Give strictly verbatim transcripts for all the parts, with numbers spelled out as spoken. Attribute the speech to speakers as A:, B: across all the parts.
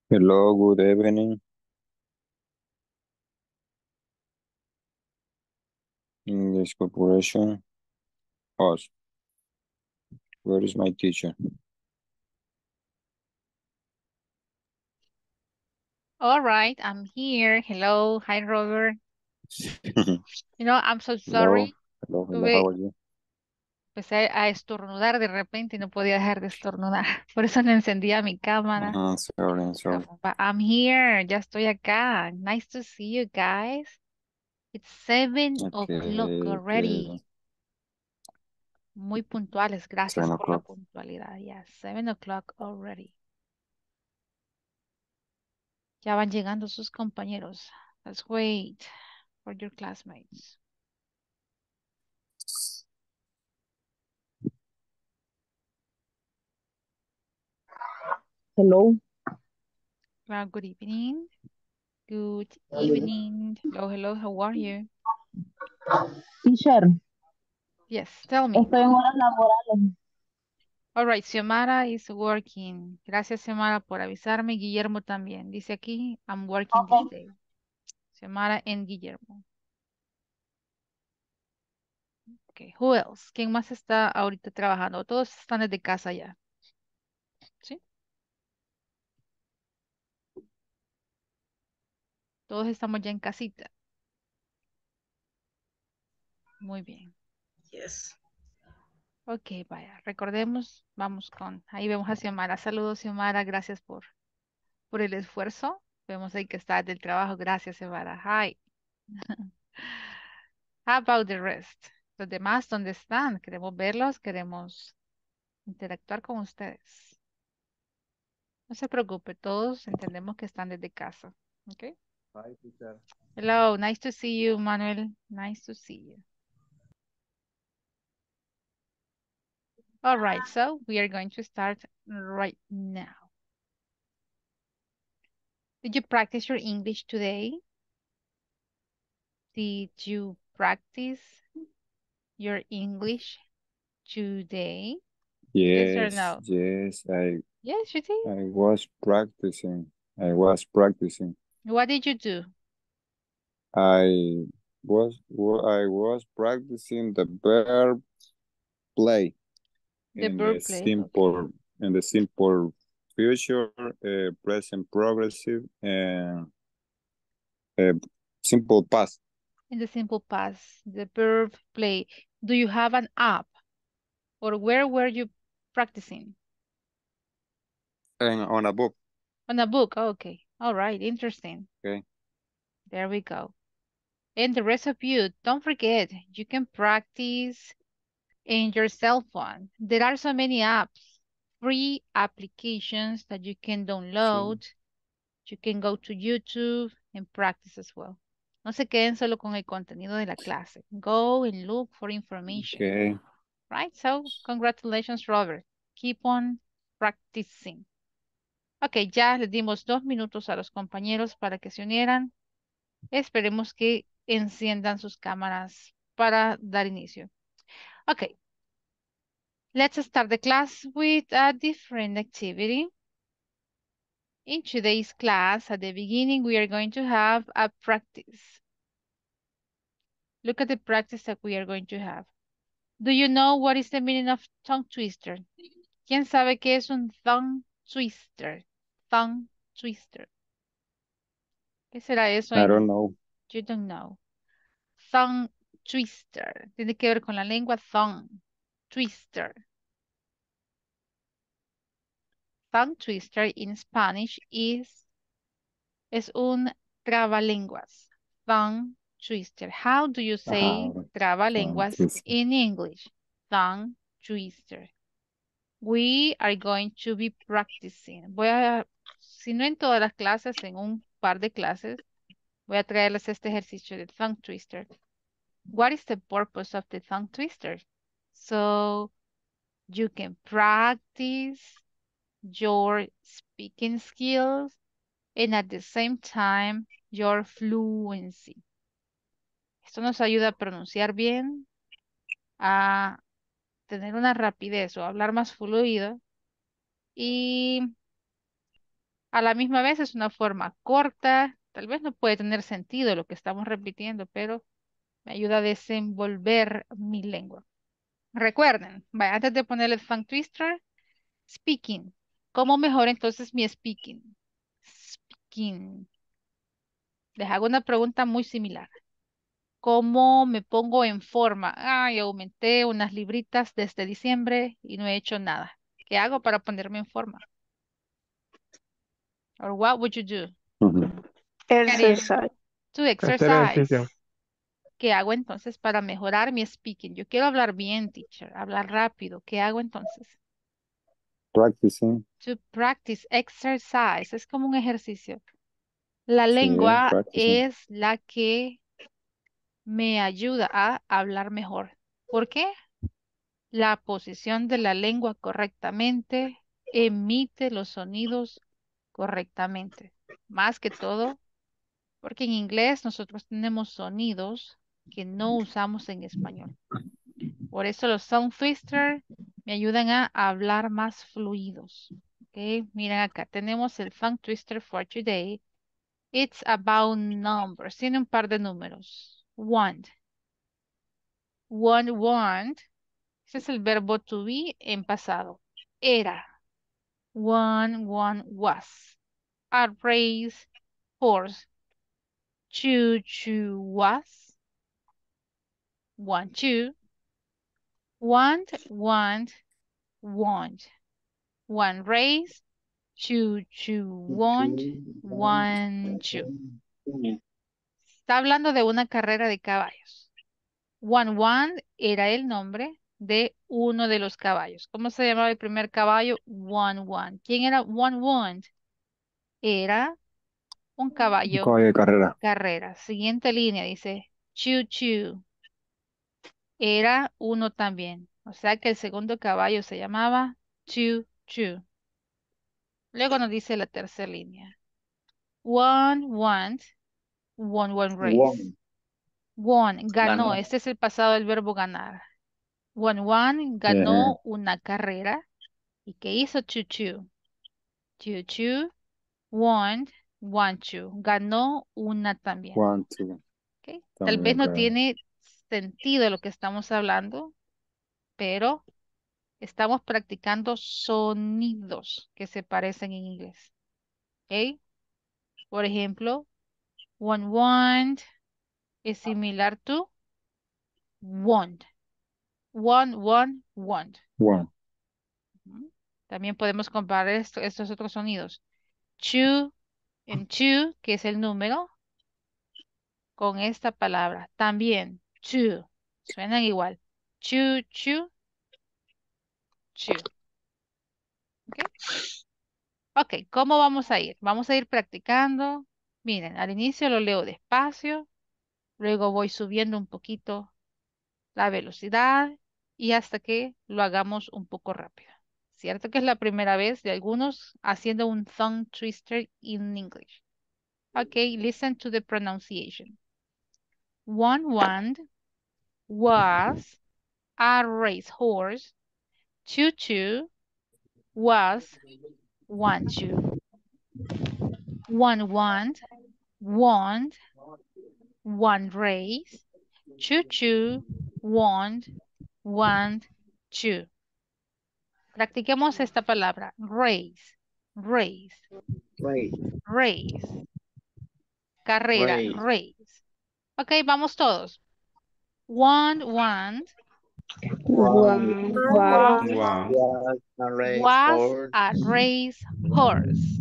A: Hello, good evening. English Corporation. Us. Where is my teacher?
B: All right, I'm here. Hello, hi Robert. You know, I'm so
A: Hello,
B: sorry.
A: hello, hello. How
B: Tuve,
A: are you?
B: empecé a estornudar de repente y no podía dejar de estornudar. Por eso no encendía mi cámara.
A: Uh, sorry,
B: Uh,
A: sorry.
B: But I'm here. Ya estoy acá. Nice to see you guys. It's seven o'clock
A: Okay, okay.
B: already. Muy puntuales. Gracias
A: Seven
B: por la
A: o'clock.
B: puntualidad. Yes, seven o'clock already. Ya van llegando sus compañeros. Let's wait for your classmates.
C: Hello,
B: Well, good evening. Good evening. Hello, hello. How are you?
C: teacher.
B: Yes, tell me.
C: Estoy en horas laborales.
B: All right, Xiomara is working. Gracias, Xiomara, por avisarme. Guillermo también. Dice aquí, I'm working this
C: Ok.
B: day. Xiomara and Guillermo. Okay, who else? ¿Quién más está ahorita trabajando? Todos están desde casa ya. ¿Sí? Todos estamos ya en casita. Muy bien.
C: Yes.
B: Ok, vaya. Recordemos, vamos con, ahí vemos a Xiomara. Saludos, Xiomara. Gracias por, por el esfuerzo. Vemos ahí que está del trabajo. Gracias, Xiomara. Hi. How about the rest? Los demás, ¿dónde están? Queremos verlos, queremos interactuar con ustedes. No se preocupe, todos entendemos que están desde casa. Okay.
A: Hi, teacher.
B: Hello, nice to see you, Manuel. Nice to see you. All right, so we are going to start right now. Did you practice your English today? Did you practice your English today? Yes or
A: Yes,
B: no?
A: yes. I
B: Yes, you did.
A: I was practicing. I was practicing.
B: What did you do?
A: I was wa- I was practicing the verb play
B: The
A: in the
B: verb play. Okay.
A: simple in the simple future, uh, present progressive, and uh, simple past.
B: In the simple past, the verb play. Do you have an app or where were you practicing?
A: And on a book.
B: On a book. Oh, okay. All right. Interesting.
A: Okay.
B: There we go. And the rest of you, don't forget, you can practice in your cell phone. There are so many apps, free applications that you can
A: Sí.
B: download. You can go to YouTube and practice as well. No se queden solo con el contenido de la clase. Go and look for information.
A: Okay.
B: Right? So, congratulations, Robert. Keep on practicing. Ok, ya les dimos dos minutos a los compañeros para que se unieran. Esperemos que enciendan sus cámaras para dar inicio. Ok, let's start the class with a different activity. In today's class, at the beginning, we are going to have a practice. Look at the practice that we are going to have. Do you know what is the meaning of tongue twister? ¿Quién sabe qué es un tongue twister? Tongue twister. ¿Qué será eso
A: I don't
B: en
A: know.
B: you don't know? Tongue twister. Tiene que ver con la lengua tongue. Twister. Tongue twister in Spanish is es un trabalenguas. Tongue twister. How do you say
A: Ajá. Tongue
B: trabalenguas
A: twister.
B: in English? Tongue twister. We are going to be practicing. Voy a, si no en todas las clases, en un par de clases, voy a traerles este ejercicio de tongue twister. What is the purpose of the tongue twister? So you can practice your speaking skills and at the same time your fluency. Esto nos ayuda a pronunciar bien, a tener una rapidez o hablar más fluido y a la misma vez es una forma corta, tal vez no puede tener sentido lo que estamos repitiendo, pero me ayuda a desenvolver mi lengua. Recuerden, vaya, antes de ponerle el tongue twister, speaking. ¿Cómo mejor entonces mi speaking? Speaking. Les hago una pregunta muy similar. ¿Cómo me pongo en forma? Ay, aumenté unas libritas desde diciembre y no he hecho nada. ¿Qué hago para ponerme en forma? Or what would you do?
A: Ujú.
B: Karin,
D: Exercise.
B: to
E: Hacer ejercicio.
B: exercise. ¿Qué hago entonces para mejorar mi speaking? Yo quiero hablar bien, teacher, hablar rápido. ¿Qué hago entonces?
A: Practicing.
B: To practice exercise. Es como un ejercicio. La
A: Sí,
B: lengua
A: practicing.
B: es la que me ayuda a hablar mejor. ¿Por qué? La posición de la lengua correctamente emite los sonidos correctamente. Más que todo, porque en inglés nosotros tenemos sonidos que no usamos en español. Por eso los sound twister me ayudan a hablar más fluidos. Ok, miren acá, tenemos el tongue twister for today. It's about numbers. Tiene un par de números. Want. One, want. Ese es el verbo to be en pasado. Era. One, one, was. A race, horse. Choo, choo, was. One, two. Want, want, want. One race. Choo, choo, want. One, two. Está hablando de una carrera de caballos. One One era el nombre de uno de los caballos. ¿Cómo se llamaba el primer caballo? One One. ¿Quién era One One? Era un
A: Un
B: caballo
A: caballo de carrera.
B: carrera. Siguiente línea dice Choo Choo. Era uno también. O sea que el segundo caballo se llamaba Choo Choo. Luego nos dice la tercera línea. One Want. One One Race. Won, ganó. Este es el pasado del verbo ganar. One One
A: Yeah.
B: ganó una carrera. ¿Y qué hizo Choo Choo? Choo Choo won one Choo. Ganó una también.
A: One, two.
B: ¿Ok? Tal vez
A: También,
B: no
A: claro.
B: tiene sentido lo que estamos hablando, pero estamos practicando sonidos que se parecen en inglés. ¿Ok? Por ejemplo, one want es similar to want. One, one, want.
A: One.
B: Ujú. También podemos comparar esto- estos otros sonidos. Two en two, que es el número, con esta palabra. También, two. Suenan igual. Chu, chu, chu. ¿Ok? Ok, ¿cómo vamos a ir? Vamos a ir practicando. Miren, al inicio lo leo despacio, luego voy subiendo un poquito la velocidad y hasta que lo hagamos un poco rápido. Cierto que es la primera vez de algunos haciendo un tongue twister in English. Ok, listen to the pronunciation. One wand was a racehorse. Choo choo was one two. One wand won one race. Choo choo won one two. Practiquemos esta palabra. Race. Race.
F: Race.
B: Race. Carrera.
F: Race.
B: Race. Ok, vamos todos. One wand
D: One, one,
E: One.
F: Was a race
B: was
F: horse.
B: a race horse.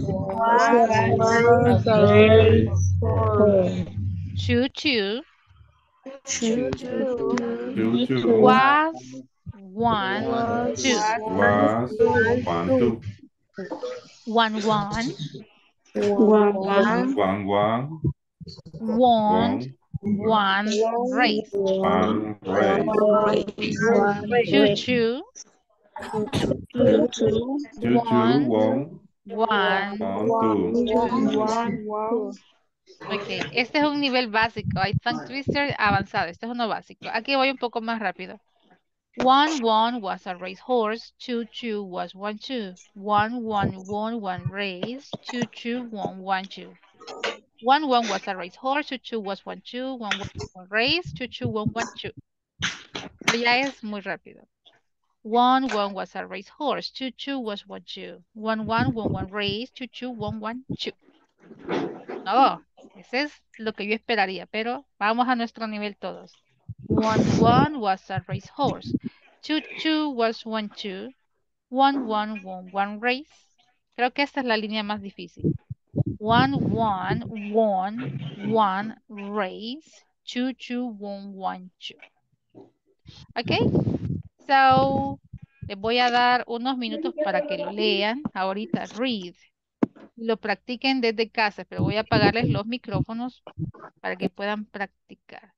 D: was a race horse.
B: Choo choo
D: Choo
E: Two, two.
B: was one
D: was
B: two.
E: Was one, two.
B: One one
D: one, one,
E: One, one.
B: won
E: One.
B: one race.
E: One race.
B: Choo choo
D: two, two,
E: Two, two. One.
B: one
E: One, two.
B: Ok, este es un nivel básico. Hay tongue twister avanzado. Este es uno básico. Aquí voy un poco más rápido. One, one was a race horse. Two, two was one, two. One, one, one, one race. Two, two, one, one, two. One, one was a race horse. Two, two was one, two. One, one, one race. Two, two, one, one, two. Pero ya es muy rápido. One, one was a race horse. Two, two was one, two. One, one, one, one race. Two, two, one, one, two. No, ese es lo que yo esperaría, pero vamos a nuestro nivel todos. One, one was a race horse. Two, two was one, two. One, one, one, one race. Creo que esta es la línea más difícil. One, one, one, one race. Two, two, one, one, two. Ok, so les voy a dar unos minutos para que lo lean. Ahorita, read. Lo practiquen desde casa, pero voy a apagarles los micrófonos para que puedan practicar.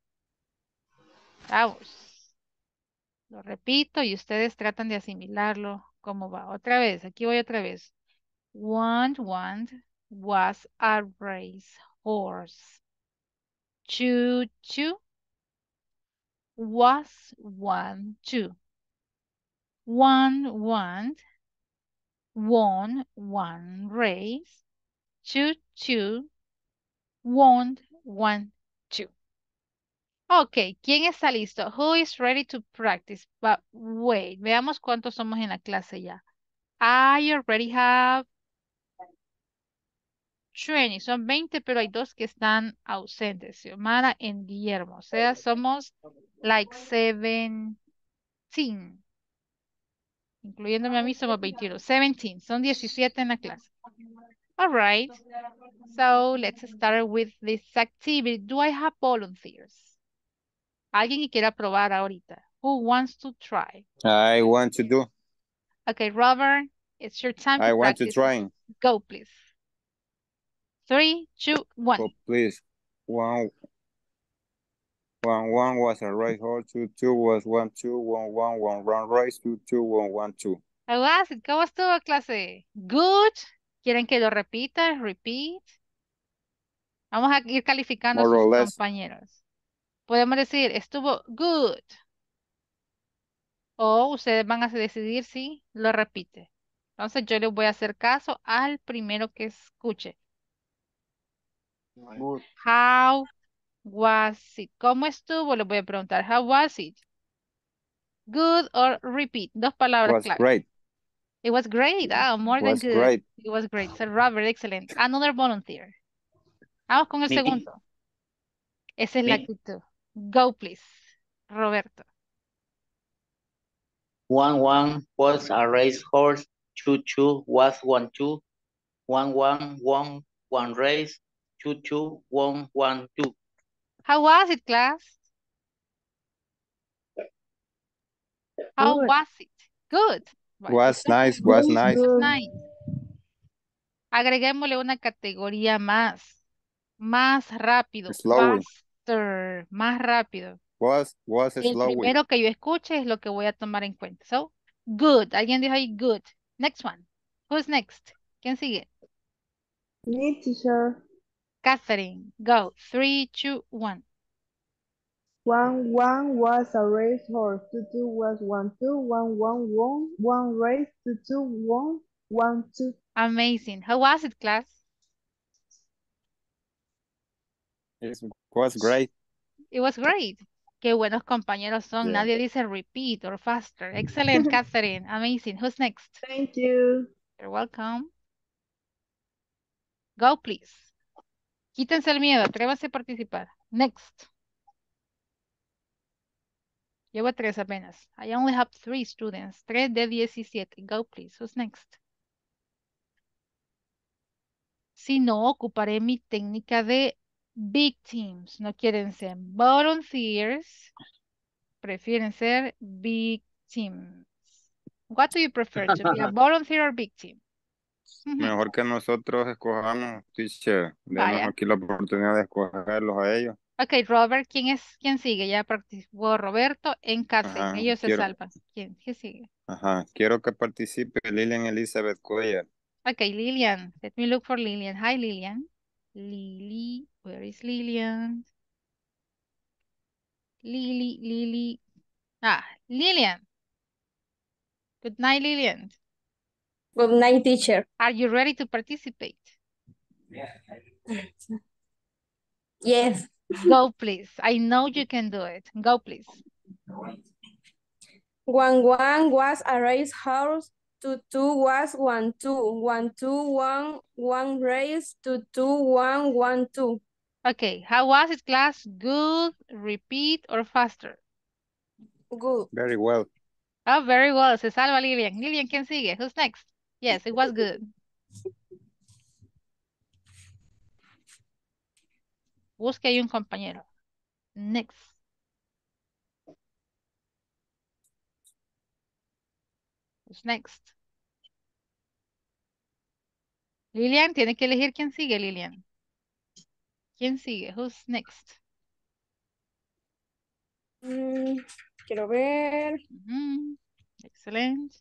B: Vamos. Lo repito y ustedes tratan de asimilarlo. ¿Cómo va? Otra vez, aquí voy otra vez. One, one was a race horse. Two, two was one, two. One, one won one race. Two, two won one, two. Ok, ¿quién está listo? Who is ready to practice? But wait, veamos cuántos somos en la clase ya. I already have twenty. Son veinte, pero hay dos que están ausentes. Xiomara y Guillermo. O sea, somos like seventeen. Incluyéndome a mí, somos veintiuno. seventeen. Son diecisiete en la clase. All right. So, let's start with this activity. Do I have volunteers? Alguien que quiera probar ahorita. Who wants to try?
A: I want to do.
B: Okay, Robert, it's your time to
A: I want to
B: practice.
A: try.
B: Go, please. Three, two, one.
A: Oh, please. One, one, one was a race horse. Two, two was one, two, one, one, one run race. Two, two, one, one, two.
B: How was it? ¿Cómo estuvo, clase? Good. ¿Quieren que lo repita? Repeat. Vamos a ir calificando a
A: More
B: sus
A: or less.
B: compañeros. Podemos decir, estuvo good. O ustedes van a decidir si lo repite. Entonces yo les voy a hacer caso al primero que escuche.
F: Good.
B: How was it? ¿Cómo estuvo? Les voy a preguntar. How was it? Good or repeat. Dos palabras
A: Was
B: clave.
A: great.
B: It was great. Ah, more than
A: Was
B: good.
A: great.
B: It was great. So Robert, excellent. Another volunteer. Vamos con el
F: Me.
B: segundo. Esa es la
F: Me.
B: actitud. Go, please. Roberto.
F: One one was a race horse. Two two was one two. One one won one race. Two two won one two.
B: How was it, class? How
C: Good.
B: was it? Good. Bueno,
A: Was
B: eso es
A: nice.
B: muy
A: Was
B: good.
A: nice.
C: Good.
B: Nice. Agreguémosle una categoría más. Más rápido.
A: Slowly.
B: Faster. Más rápido.
A: Was was
B: El
A: slowly.
B: primero que yo escuche es lo que voy a tomar en cuenta. So, good. Alguien dijo ahí good. Next one. Who's next? ¿Quién sigue?
C: Me, teacher.
B: Catherine. Go. Three, two, one.
C: One one was a race horse. Two two was one two. One one won one race. Two two won one two.
B: Amazing. How was it, class?
A: It was great.
B: It was great. Qué buenos compañeros son.
F: Yeah.
B: Nadie dice repeat or faster. Excellent, Catherine. Amazing. Who's next?
C: Thank you.
B: You're welcome. Go, please. Quítense el miedo. Atrévanse a participar. Next. Llevo tres apenas. I only have three students. Tres de diecisiete. Go, please. Who's next? Si no, ocuparé mi técnica de victims. No quieren ser volunteers. Prefieren ser victims. What do you prefer, to be a volunteer or victim? Ujú.
A: Mejor que nosotros escojamos, teacher. Denos
B: Vaya.
A: aquí la oportunidad de escogerlos a ellos.
B: Ok, Robert, ¿quién es? ¿Quién sigue? Ya participó Roberto en Catherine.
A: Ajá,
B: Ellos se
A: quiero-
B: salvan. ¿Quién? ¿Quién sigue?
A: Ajá. Quiero que participe Lilian Elizabeth Cuellar.
B: Ok, Lilian. Let me look for Lilian. Hi, Lilian. Lily. Where is Lilian? Lily, Lily. Ah, Lilian. Good night, Lillian.
D: Good night, teacher.
B: Are you ready to participate?
D: Yes.
B: Go, please. I know you can do it. Go, please.
D: One one was a race horse. Two two was one two. One two one one race. Two two one one two.
B: Okay, how was it, class? Good, repeat, or faster?
D: Good.
A: Very well.
B: Oh, very well. Se salva Lillian. Lillian, ¿quién sigue? Who's next? Yes, it was good. Busque ahí un compañero. Next. Who's next? Lilian, tiene que elegir quién sigue, Lilian. ¿Quién sigue? Who's next?
D: Mm, quiero ver.
B: Ujú. Excelente.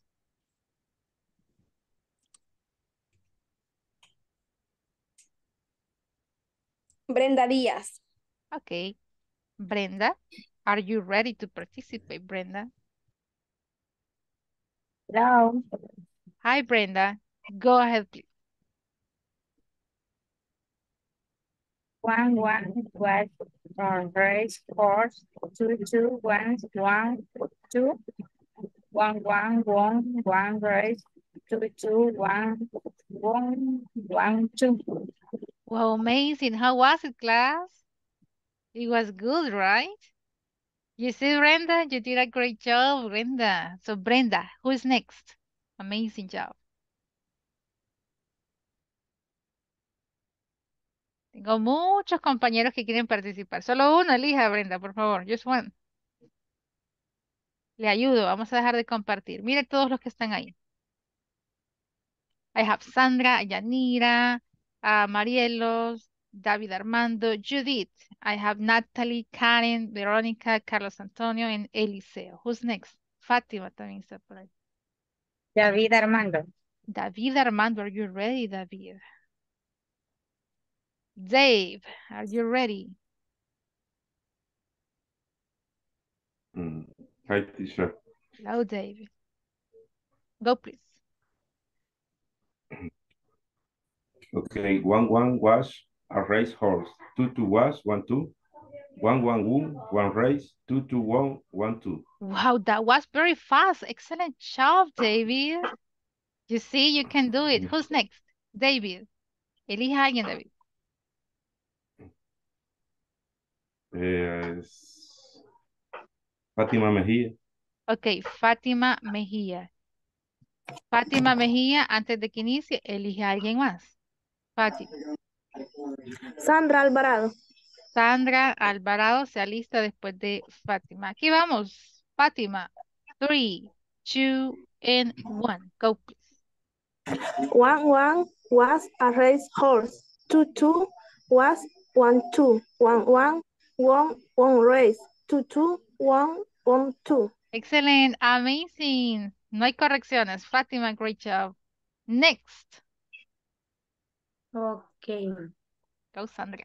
D: Brenda Díaz.
B: Okay. Brenda, are you ready to participate, Brenda?
D: Hello.
B: Hi, Brenda. Go ahead, please.
D: One one was on race horse. Two two one one two. One one one one race. Two two one one one two.
B: Wow, amazing. How was it, class? It was good, right? You see, Brenda, you did a great job, Brenda. So, Brenda, who is next? Amazing job. Tengo muchos compañeros que quieren participar. Solo uno, elija, Brenda, por favor. Just one. Le ayudo. Vamos a dejar de compartir. Mire todos los que están ahí. I have Sandra, Yanira, uh, Marielos, David Armando, Judith. I have Natalie, Karen, Verónica, Carlos Antonio, and Eliseo. Who's next? Fátima también está por ahí.
D: David Armando.
B: David Armando, are you ready, David? Dave, are you ready?
E: Mm. Hi, teacher.
B: Hello, Dave. Go, please.
E: Okay, one one was a race horse. Two two was one two. One one won, one race. Two two one one two.
B: Wow, that was very fast. Excellent job, David. You see, you can do it. Who's next? David. Elija a alguien, David.
E: Eh, Fátima Mejía.
B: Ok, Fátima Mejía. Fátima Mejía, antes de que inicie, elige a alguien más. Fátima.
C: Sandra Alvarado.
B: Sandra Alvarado se alista después de Fátima. Aquí vamos. Fátima. Three, two, and one. Go, please.
C: One one was a race horse. Two two was one two. One one one one race. Two two one one two.
B: Excellent. Amazing. No hay correcciones. Fátima, great job. Next.
G: Okay.
B: Go, Sandra.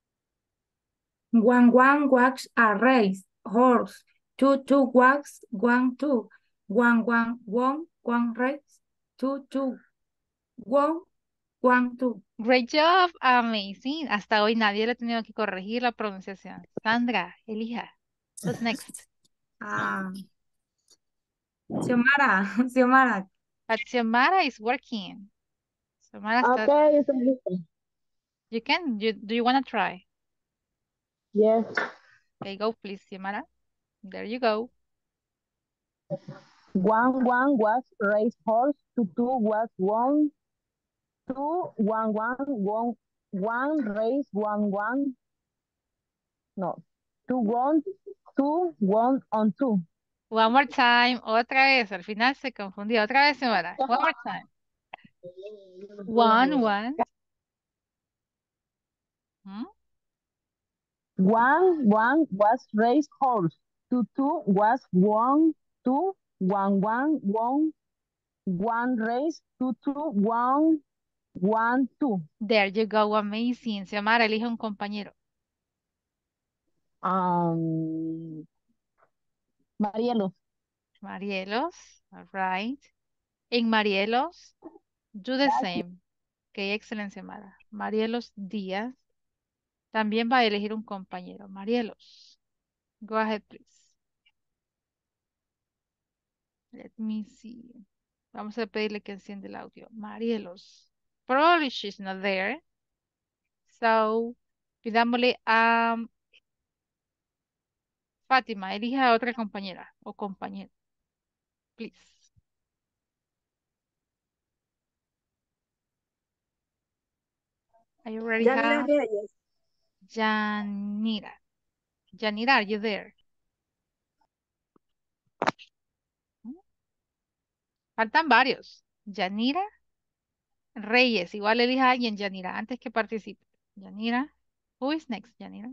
G: One one walks a race horse. Two two walks one two. One one one one race. Two two one one two.
B: Great job. Amazing. Hasta hoy nadie le ha tenido que corregir la pronunciación. Sandra, elija. Who's next?
G: Ah, Xiomara, Xiomara.
B: But Xiomara is working. Xiomara está...
C: Okay, estoy lista.
B: You can? You, do you want to try?
C: Yes.
B: Okay, go please, Xiomara. There you go.
C: One one was race horse. Two two was one. Two one one one one race one one. No. Two one two one on two.
B: One more time. Otra vez. Al final se confundió. Otra vez, Xiomara. One more time. One, one. Hmm?
C: One one was race horse. Two two was one two one one one one race. Two two one one two.
B: There you go. Amazing. Xiomara, elige un compañero.
C: Um, Marielos.
B: Marielos. All right. En Marielos, do the same. Ok, excelencia, Mara. Marielos Díaz. También va a elegir un compañero. Marielos. Go ahead, please. Let me see. Vamos a pedirle que encienda el audio. Marielos. Probably she's not there. So, pidámosle a Fátima. Elija a otra compañera o compañero. Please. I already
H: Yanira
B: have
H: Reyes.
B: Yanira. Yanira, are you there? Faltan varios. Yanira Reyes. Igual elija a alguien, Yanira, antes que participe. Yanira. Who is next, Yanira?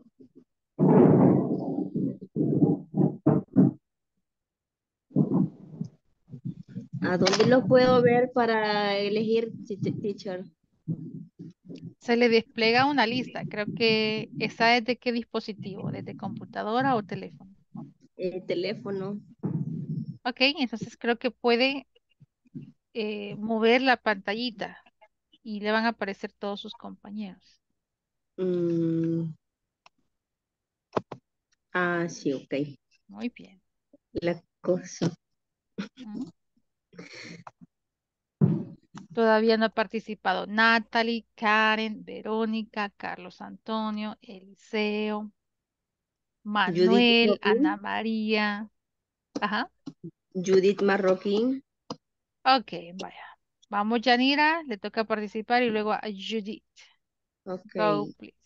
H: ¿A dónde lo puedo ver para elegir teach- teacher?
B: Se le despliega una lista. Creo que esa es de qué dispositivo, desde computadora o teléfono.
H: El teléfono.
B: Ok, entonces creo que puede eh, mover la pantallita y le van a aparecer todos sus compañeros.
H: Mm. Ah, sí, ok.
B: Muy bien.
H: La cosa.
B: ¿Mm? Todavía no ha participado Natalie, Karen, Verónica, Carlos Antonio, Eliseo,
H: Judith
B: Manuel, Ana
H: Marroquín.
B: María. Ajá.
H: Judith Marroquín.
B: Ok, vaya. Vamos, Yanira, le toca participar y luego a Judith.
H: Ok.
B: Go, please.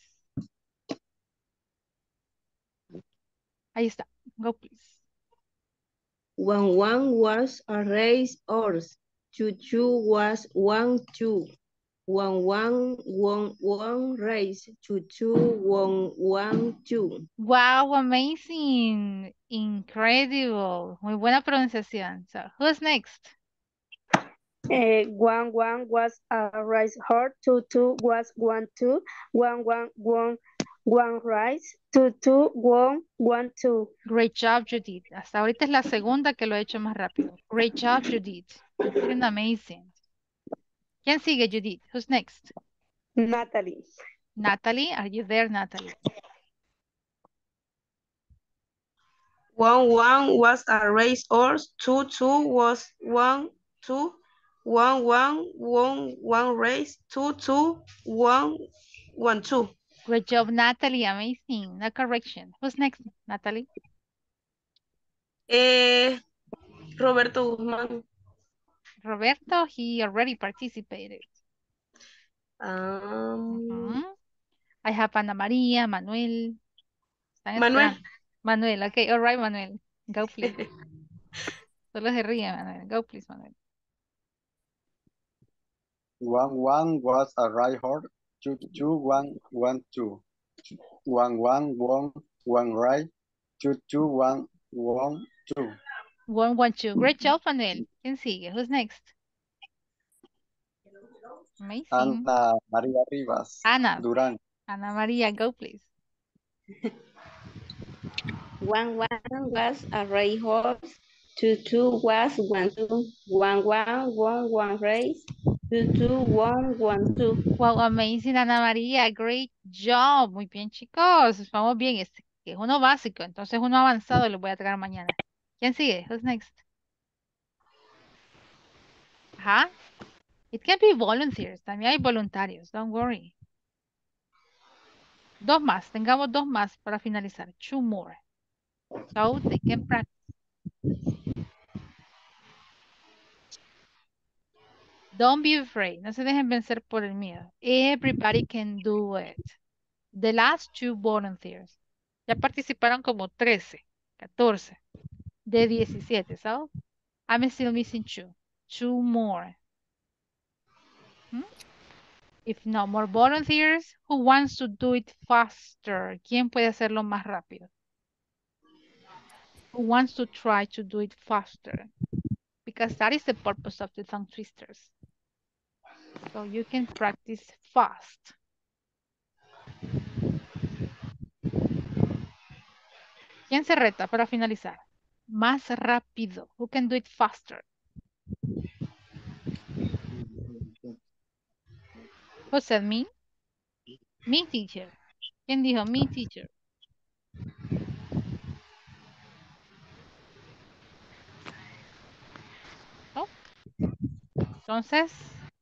B: Ahí está. Go, please.
H: One one was a race horse. Two two was one two. One one one one race. Two two one one two.
B: Wow, amazing. Incredible. Muy buena pronunciación. So, who's next?
I: Uh, one one was a rice horse, two two was one two, one one one one rice, two two one one two.
B: Great job, Judith. Hasta ahorita es la segunda que lo he hecho más rápido. Great job, Judith. You're doing amazing. ¿Quién sigue, Judith? Who's next?
I: Natalie.
B: Natalie, are you there, Natalie?
J: One one was a race horse, two two was one two, one one one one race, two two one one two.
B: Great job, Natalie. Amazing. No correction. Who's next, Natalie?
J: Eh, Roberto Guzmán.
B: Roberto, he already participated.
J: Um,
B: Uh-huh. I have Ana María, Manuel. Están
J: Manuel.
B: esperando. Manuel, okay, all right, Manuel. Go, please. Solo se ríe, Manuel. Go, please, Manuel.
K: One one was a right horse. Two two one one two. One one one one right. Two two one one two.
B: One, one, two. Great job, Manuel. ¿Quién sigue? Who's next? Amazing.
K: Ana María Rivas.
B: Ana.
K: Durán.
B: Ana María, go, please.
H: One one was a race horse. Two two was one two. One one one one race. Two two one one two.
B: Wow, amazing, Ana María. Great job. Muy bien, chicos. Vamos bien. Este que es uno básico, entonces uno avanzado lo voy a traer mañana. ¿Quién sigue? Who's next? Ajá. It can be volunteers. También hay voluntarios. Don't worry. Dos más. Tengamos dos más para finalizar. Two more. So they can practice. Don't be afraid. No se dejen vencer por el miedo. Everybody can do it. The last two volunteers. Ya participaron como trece, catorce de diecisiete. So I'm still missing two. Two more. Hmm? If no more volunteers, who wants to do it faster? ¿Quién puede hacerlo más rápido? Who wants to try to do it faster? Because that is the purpose of the tongue twisters. So you can practice fast. ¿Quién se reta para finalizar? Más rápido. Who can do it faster? Who said me? Me, teacher. ¿Quién dijo me, teacher? ¿No? Entonces,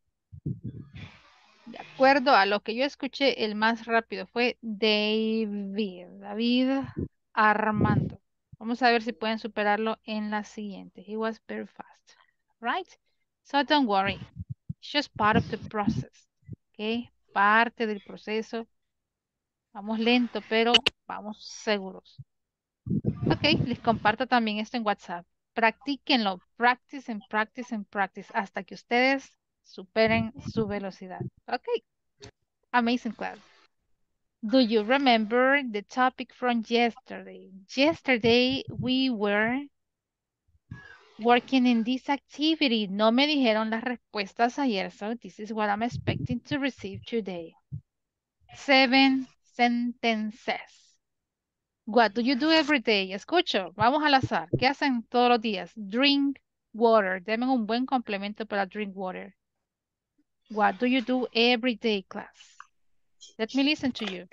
B: de acuerdo a lo que yo escuché, el más rápido fue David. David Armando. Vamos a ver si pueden superarlo en la siguiente. He was very fast. Right? So don't worry. It's just part of the process. Okay? Parte del proceso. Vamos lento, pero vamos seguros. Ok, les comparto también esto en WhatsApp. Practíquenlo. Practice and practice and practice hasta que ustedes superen su velocidad. Ok. Amazing class. Do you remember the topic from yesterday? Yesterday we were working in this activity. No me dijeron las respuestas ayer, so this is what I'm expecting to receive today. Seven sentences. What do you do every day? Escucho, vamos al azar. ¿Qué hacen todos los días? Drink water. Denme un buen complemento para drink water. What do you do every day, class? Let me listen to you.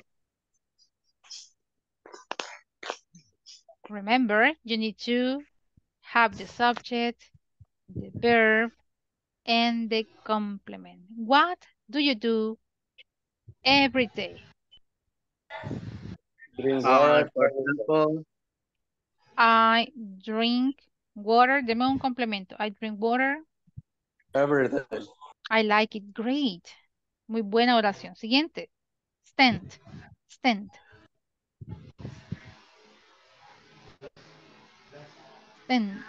B: Remember, you need to have the subject, the verb, and the complement. What do you do every day?
F: Drink water, for example.
B: I drink water. Deme un complemento. I drink water.
K: Every day.
B: I like it. Great. Muy buena oración. Siguiente. Stand. Stand. Stand.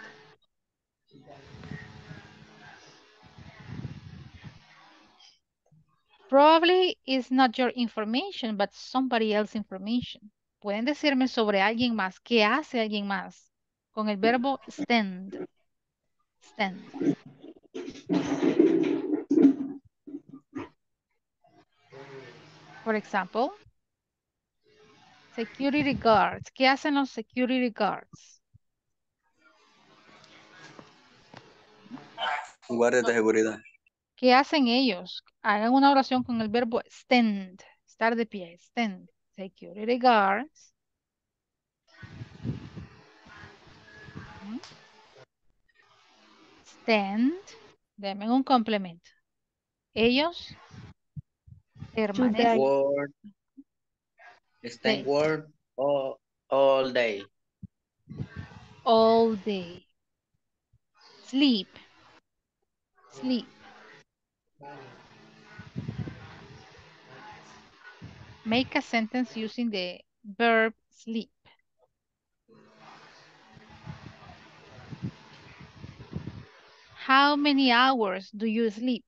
B: Probably it's not your information, but somebody else's information. Pueden decirme sobre alguien más. ¿Qué hace alguien más? Con el verbo stand. Stand. For example, security guards. ¿Qué hacen los security guards?
K: Guardias de seguridad.
B: ¿Qué hacen ellos? Hagan una oración con el verbo stand. Estar de pie. Stand. Security guards. Stand. Denme un complemento. Ellos permanecen.
F: Word. Stand
B: Day.
F: word all, all day.
B: All day. Sleep. Sleep. Make a sentence using the verb sleep. How many hours do you sleep?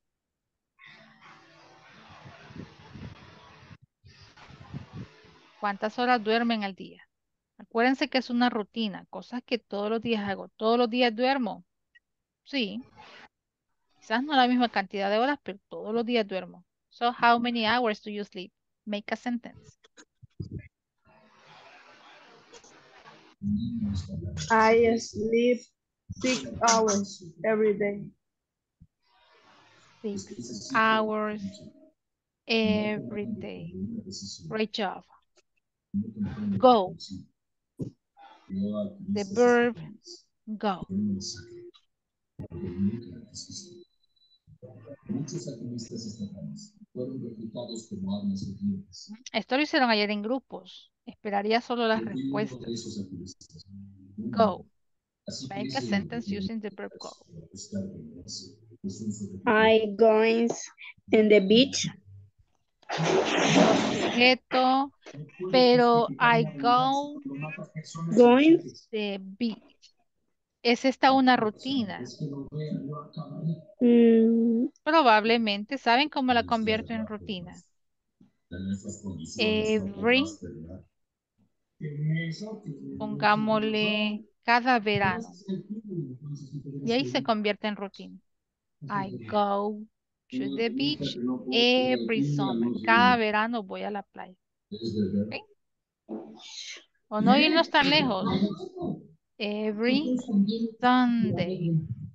B: ¿Cuántas horas duermen al día? Acuérdense que es una rutina, cosas que todos los días hago. ¿Todos los días duermo? Sí. Quizás no la misma cantidad de horas, pero todos los días duermo. So, how many hours do you sleep? Make a sentence.
J: I sleep six hours every day.
B: Six hours every day. Great job. Go. The verb go. Esto lo hicieron ayer en grupos. Esperaría solo las respuestas. Go. Make a sentence using the verb go.
I: I going in the beach.
B: Sujeto, pero I go
I: Going.
B: the beach. ¿Es esta una rutina?
I: Mm,
B: Probablemente. ¿Saben cómo la convierto en rutina? Every. Pongámosle cada verano. Y ahí se convierte en rutina. I go to the beach every summer. Cada verano voy a la playa. ¿Okay? O no irnos tan lejos. every Sunday.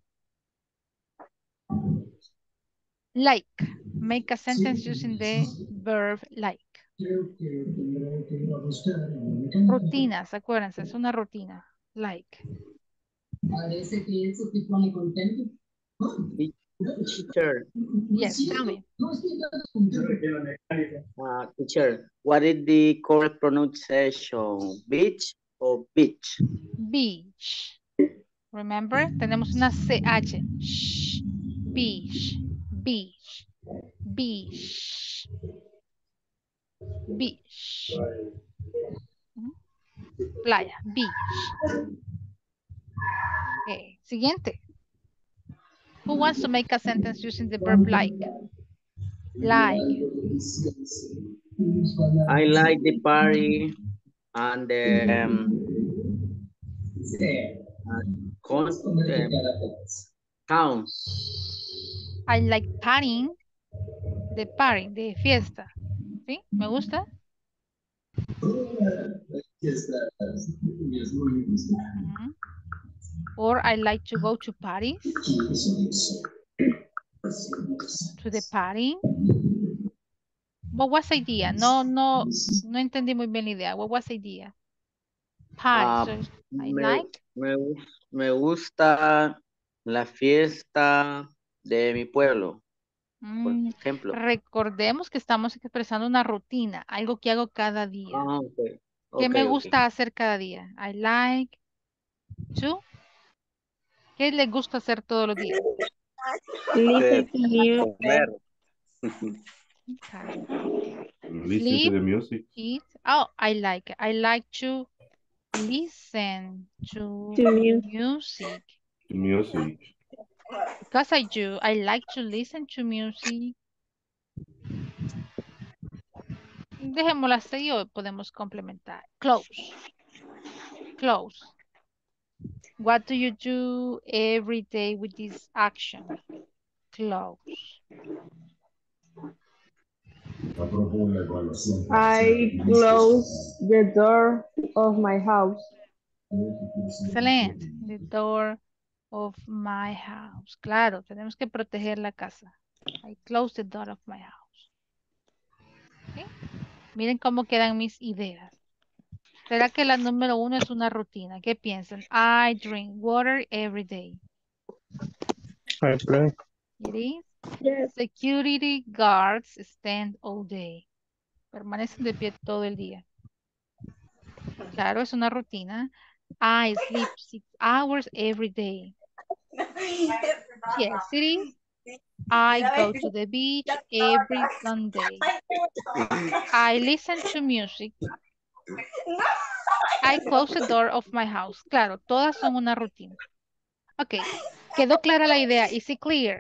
B: Like. Make a sentence using the verb like. Rutinas, acuérdense, es una rutina. Like.
F: Teacher,
B: Yes, tell me.
F: uh, teacher, what is the correct pronunciation? Beach or beach?
B: Beach. Remember, tenemos una C H. Shh. Beach. Beach. Beach. Beach. Ujú. Playa. Beach. Okay. Siguiente. Who wants to make a sentence using the verb like? Like.
F: I like the party and the um, uh, con, um, town.
B: I like partying. De party, de fiesta. ¿Sí? ¿Me gusta? Ujú. Or I like to go to parties. To the party. What was idea? No, no, no entendí muy bien la idea. What was idea? Party.
F: Uh,
B: So I
F: me,
B: like.
F: me, me gusta la fiesta de mi pueblo, por
B: Mm,
F: ejemplo.
B: recordemos que estamos expresando una rutina, algo que hago cada día.
F: Ah, ok.
B: ¿Qué
F: Ok,
B: me
F: ok.
B: gusta hacer cada día? I like to. ¿Qué les gusta hacer todos los días?
I: Listen to
F: Comer.
I: music.
B: Okay.
E: Listen to
B: Sleep,
E: the music.
B: eat. Oh, I like it. I like to listen to
I: To music.
B: music.
E: The music.
B: Because I do. I like to listen to music. Dejémoslo así o podemos complementar. Close. Close. What do you do every day with this action? Close.
I: I close the door of my house.
B: Excelente. The door of my house. Claro, tenemos que proteger la casa. I close the door of my house. ¿Sí? Miren cómo quedan mis ideas. ¿Será que la número uno es una rutina? ¿Qué piensan? I drink water every day.
K: I play.
B: It is.
I: Yes.
B: Security guards stand all day. Permanecen de pie todo el día. Claro, es una rutina. I sleep six hours every day. Yes, it is. I go to the beach every Sunday. I listen to music. I close the door of my house. Claro, todas son una rutina. Ok, ¿quedó clara la idea? Is it clear?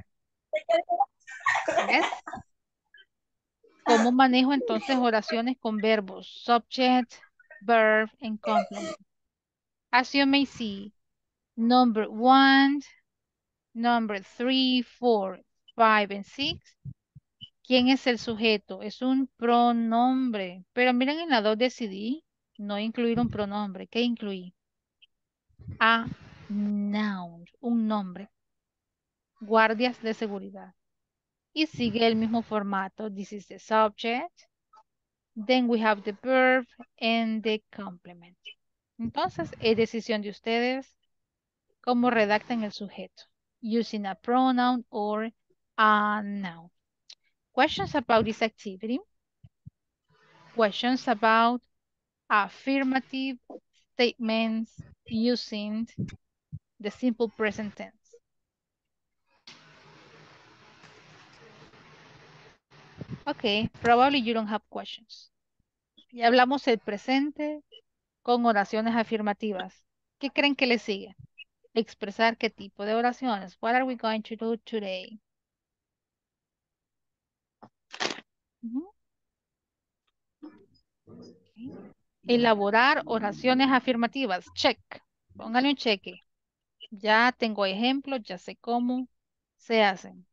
B: Yes. ¿Cómo manejo entonces oraciones con verbos? Subject, verb, and complement. As you may see, number one, number three, four, five, and six. ¿Quién es el sujeto? Es un pronombre. Pero miren, en la dos decidí no incluir un pronombre. ¿Qué incluí? A noun, un nombre. Guardias de seguridad. Y sigue el mismo formato. This is the subject. Then we have the verb and the complement. Entonces, es decisión de ustedes cómo redactan el sujeto. Using a pronoun or a noun. Questions about this activity? Questions about affirmative statements using the simple present tense. Okay, probably you don't have questions. Ya hablamos el presente con oraciones afirmativas. ¿Qué creen que le sigue? Expresar qué tipo de oraciones. What are we going to do today? Uh-huh. Okay. Elaborar oraciones afirmativas. Check. Póngale un cheque. Ya tengo ejemplos, ya sé cómo se hacen.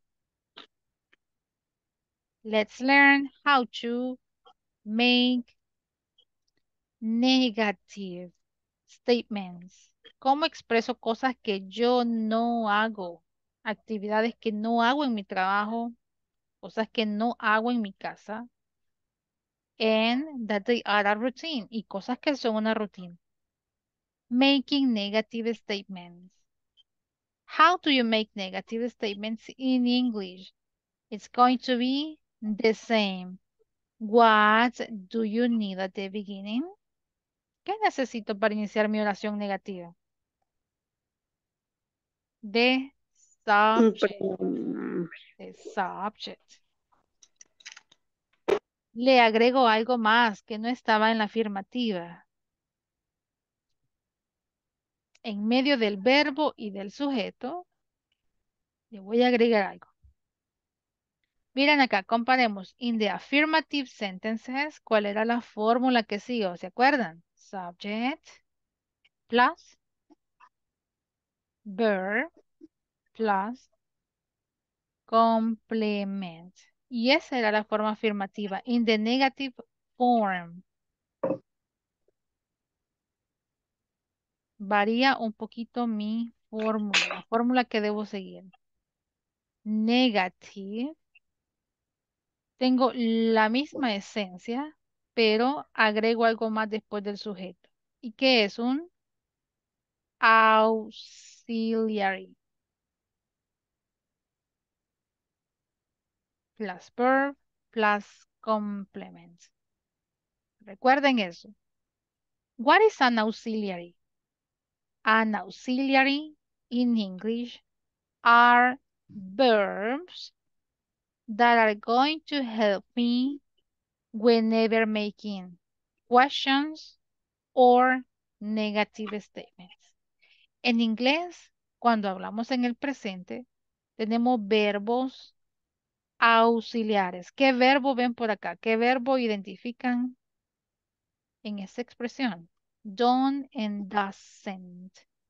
B: Let's learn how to make negative statements. ¿Cómo expreso cosas que yo no hago? Actividades que no hago en mi trabajo, cosas que no hago en mi casa. And that they are a routine. Y cosas que son una rutina. Making negative statements. How do you make negative statements in English? It's going to be the same. What do you need at the beginning? ¿Qué necesito para iniciar mi oración negativa? The subject. The subject. Le agrego algo más que no estaba en la afirmativa. En medio del verbo y del sujeto, le voy a agregar algo. Miren acá, comparemos. In the affirmative sentences, ¿cuál era la fórmula que siguió? ¿Se acuerdan? Subject plus verb plus complement. Y esa era la forma afirmativa. In the negative form. Varía un poquito mi fórmula, la fórmula que debo seguir. Negative. Tengo la misma esencia, pero agrego algo más después del sujeto. ¿Y qué es? Un auxiliary. Plus verb plus complement. Recuerden eso. What is an auxiliary? An auxiliary in English are verbs that are going to help me whenever making questions or negative statements. En inglés, cuando hablamos en el presente, tenemos verbos auxiliares. ¿Qué verbo ven por acá? ¿Qué verbo identifican en esta expresión? Don't and doesn't.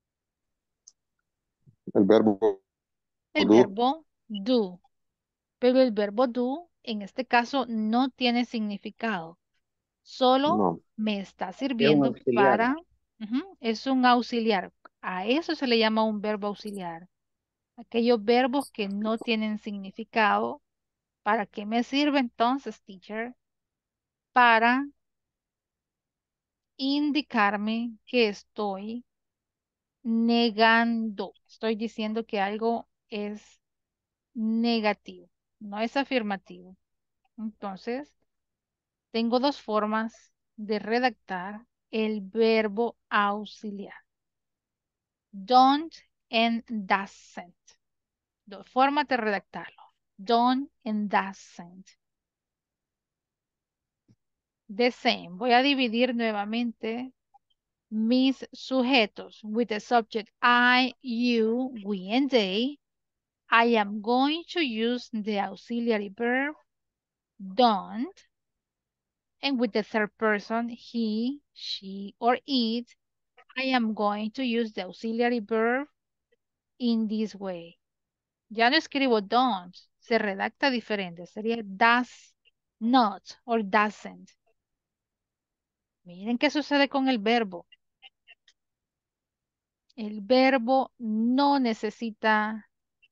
A: El verbo
B: El
A: do.
B: verbo do. Pero el verbo do, en este caso, no tiene significado. Solo
A: No.
B: me está
F: Es un
B: sirviendo
F: auxiliar.
B: para... Ujú, es un auxiliar. A eso se le llama un verbo auxiliar. Aquellos verbos que no tienen significado. ¿Para qué me sirve entonces, teacher? Para indicarme que estoy negando. Estoy diciendo que algo es negativo, no es afirmativo. Entonces, tengo dos formas de redactar el verbo auxiliar. Don't and doesn't. Dos formas de redactarlo. Don't and doesn't. The same. Voy a dividir nuevamente mis sujetos with the subject I, you, we, and they. I am going to use the auxiliary verb don't. And with the third person, he, she, or it, I am going to use the auxiliary verb in this way. Ya no escribo don't, se redacta diferente. Sería does not or doesn't. Miren qué sucede con el verbo. El verbo no necesita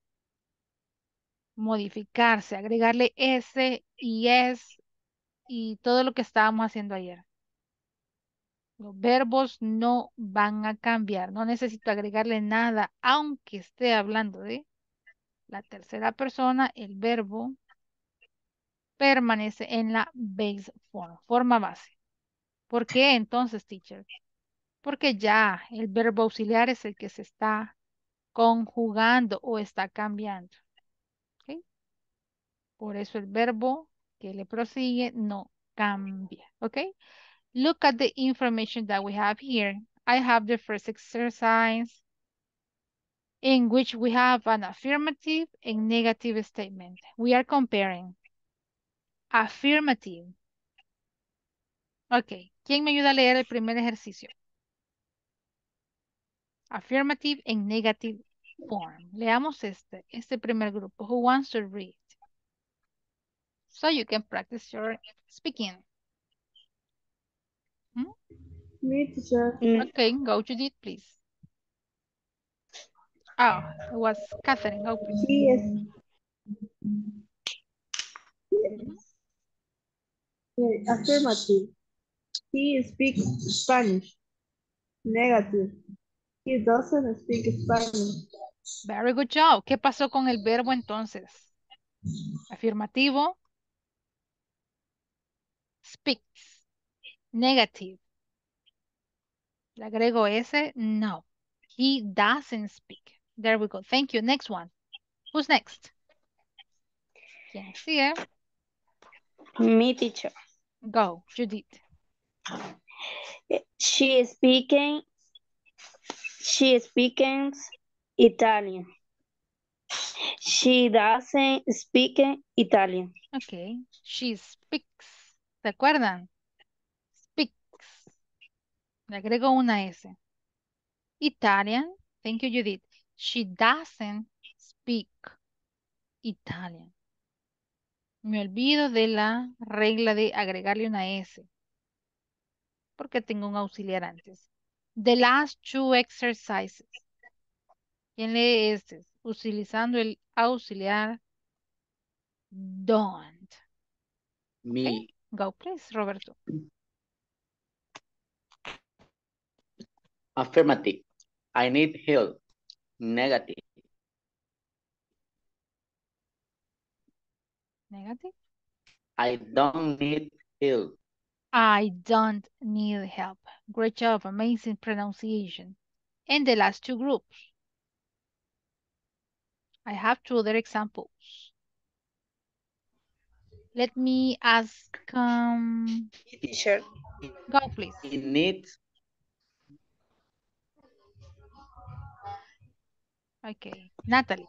B: modificarse, agregarle S y es y todo lo que estábamos haciendo ayer. Los verbos no van a cambiar, no necesito agregarle nada, aunque esté hablando de la tercera persona, el verbo permanece en la base form, forma base. ¿Por qué entonces, teacher? Porque ya el verbo auxiliar es el que se está conjugando o está cambiando. ¿Ok? Por eso el verbo que le prosigue no cambia. ¿Ok? Look at the information that we have here. I have the first exercise in which we have an affirmative and negative statement. We are comparing. Affirmative. Ok. ¿Quién me ayuda a leer el primer ejercicio? Affirmative and negative form. Leamos este, este primer grupo. Who wants to read? So you can practice your speaking. Hmm?
I: Me, teacher.
B: Okay, go Judith, please. Oh, it was Catherine. Go, please.
J: He is.
B: Mhm.
J: Okay, affirmative. He speaks Spanish. Negative. He doesn't speak Spanish.
B: Very good job. ¿Qué pasó con el verbo entonces? Afirmativo. Speaks. Negative. ¿Le agrego ese? No. He doesn't speak. There we go. Thank you. Next one. Who's next? ¿Quién sigue?
I: Me, teacher.
B: Go, Judith.
I: She is speaking. She speaks Italian. She doesn't speak Italian.
B: Okay. She speaks. ¿Se acuerdan? Speaks. Le agrego una S. Italian. Thank you, Judith. She doesn't speak Italian. Me olvido de la regla de agregarle una S. Porque tengo un auxiliar antes. The last two exercises. ¿Quién lee este? Utilizando el auxiliar don't.
F: Me.
B: Okay. Go, please, Roberto.
F: Affirmative. I need help. Negative.
B: Negative.
F: I don't need help.
B: I don't need help. Great job. Amazing pronunciation. And the last two groups. I have two other examples. Let me ask. Um,
J: Teacher.
B: go, please.
F: He needs.
B: Okay. Natalie.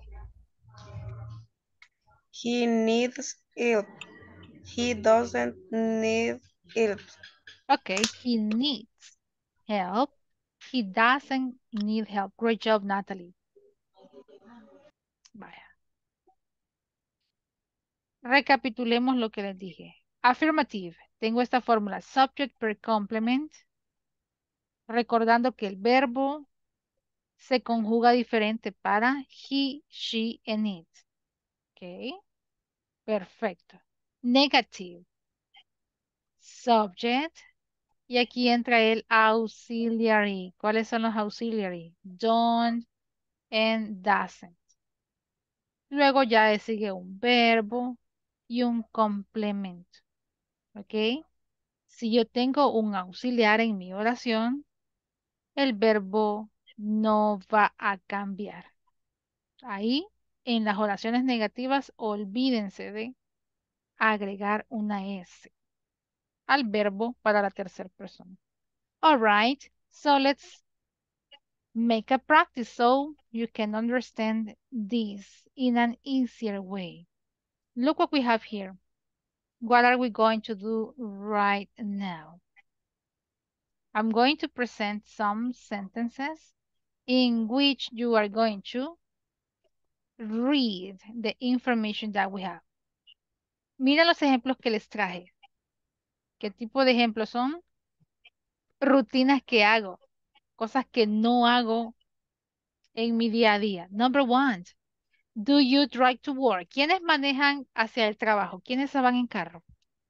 J: He needs help. He doesn't need help.
B: Okay. He needs help. He doesn't need help. Great job, Natalie. Vaya. Recapitulemos lo que les dije. Affirmative. Tengo esta fórmula. Subject per complement. Recordando que el verbo se conjuga diferente para he, she, and it. Ok. Perfecto. Negative. Subject. Y aquí entra el auxiliary. ¿Cuáles son los auxiliary? Don't and doesn't. Luego ya sigue un verbo y un complemento. ¿Ok? Si yo tengo un auxiliar en mi oración, el verbo no va a cambiar. Ahí, en las oraciones negativas, olvídense de agregar una S al verbo para la tercera persona. All right, so let's make a practice so you can understand this in an easier way. Look what we have here. What are we going to do right now? I'm going to present some sentences in which you are going to read the information that we have. Mira los ejemplos que les traje. ¿Qué tipo de ejemplos son? Rutinas que hago, cosas que no hago en mi día a día. Number one, do you drive to work? ¿Quiénes manejan hacia el trabajo? ¿Quiénes se van en carro?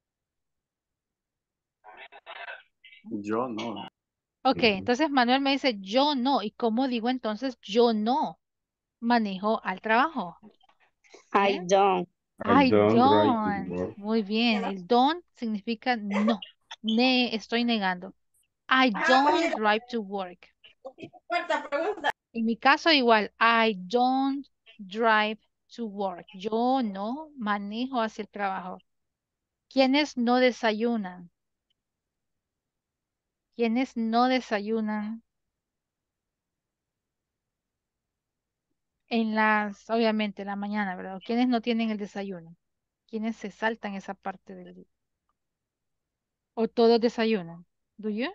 K: Yo no.
B: Ok, entonces Manuel me dice, yo no. ¿Y cómo digo entonces yo no manejo al trabajo?
I: I
B: ¿Bien?
I: don't.
E: I
B: I
E: don't drive to
B: don't.
E: work.
B: Muy bien. El don't significa no. Ne, estoy negando. I don't drive to work. En mi caso igual. I don't drive to work. Yo no manejo hacia el trabajo. ¿Quiénes no desayunan? ¿Quiénes no desayunan? En las, obviamente, en la mañana, ¿verdad? ¿Quiénes no tienen el desayuno? ¿Quiénes se saltan esa parte del día? ¿O todos desayunan? ¿Do you?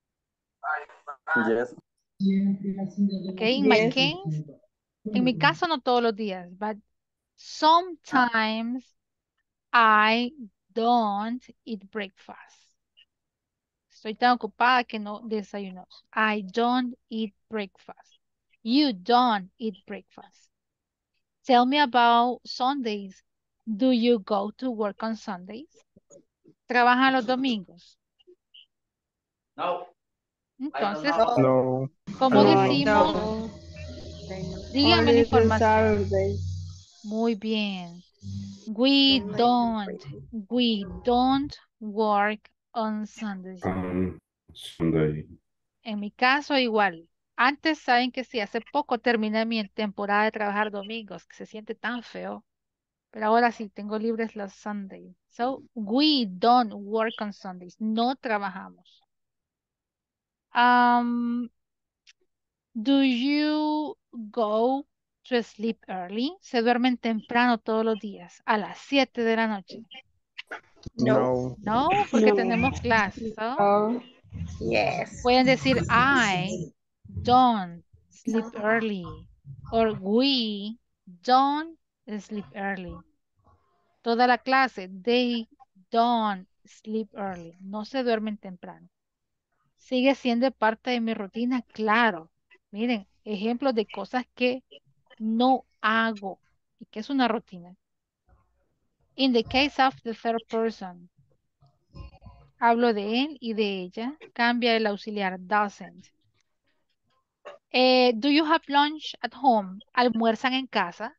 K: Yes.
B: Okay, in my
J: Yes.
B: case, en mi caso no todos los días, but sometimes I don't eat breakfast. Estoy tan ocupada que no desayuno. I don't eat breakfast. You don't eat breakfast. Tell me about Sundays. Do you go to work on Sundays? ¿Trabajan los domingos?
F: No.
B: Entonces,
A: No.
B: ¿cómo
A: I don't know.
B: decimos?
J: No.
B: Dígame la
I: Only the
B: información.
I: Saturday.
B: Muy bien. We don't. We don't work on Sundays.
E: On Sunday.
B: En mi caso, igual. Antes, saben que sí, hace poco terminé mi temporada de trabajar domingos, que se siente tan feo. Pero ahora sí, tengo libres los Sundays. So, we don't work on Sundays. No trabajamos. Um, do you go to sleep early? ¿Se duermen temprano todos los días? A las siete de la noche.
A: No.
B: No, porque
I: No.
B: tenemos clases. ¿So?
J: Oh, yes.
B: Pueden decir I don't sleep early. Or we don't sleep early. Toda la clase, they don't sleep early. No se duermen temprano. ¿Sigue siendo parte de mi rutina? Claro. Miren, ejemplos de cosas que no hago y que es una rutina. In the case of the third person, hablo de él y de ella. Cambia el auxiliar, doesn't. Eh, do you have lunch at home? ¿Almuerzan en casa?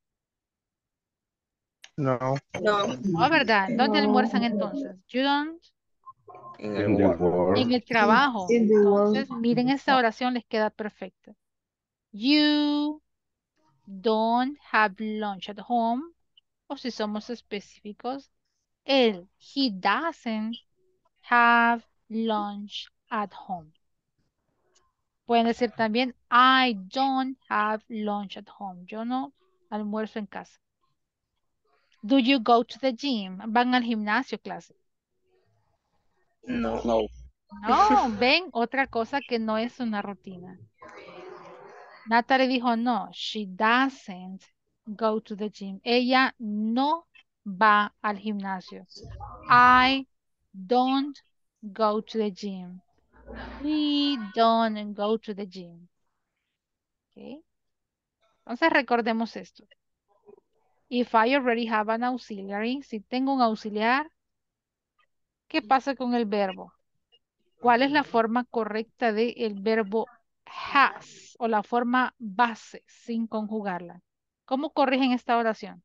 A: No.
J: No.
B: Oh, ¿verdad? ¿Dónde
J: No.
B: almuerzan entonces? You don't.
J: En el
E: In the
J: work.
E: work.
B: En el trabajo.
I: In the world.
B: Entonces, miren esta oración, les queda perfecta. You don't have lunch at home. O si somos específicos, él, he doesn't have lunch at home. Pueden decir también, I don't have lunch at home. Yo no almuerzo en casa. Do you go to the gym? ¿Van al gimnasio, clase?
J: No.
K: No.
B: No, ven, otra cosa que no es una rutina. Natalie dijo no, she doesn't go to the gym. Ella no va al gimnasio. I don't go to the gym. We don't go to the gym. Okay. Entonces recordemos esto. If I already have an auxiliary, si tengo un auxiliar, ¿qué pasa con el verbo? ¿Cuál es la forma correcta del verbo has o la forma base sin conjugarla? ¿Cómo corrigen esta oración?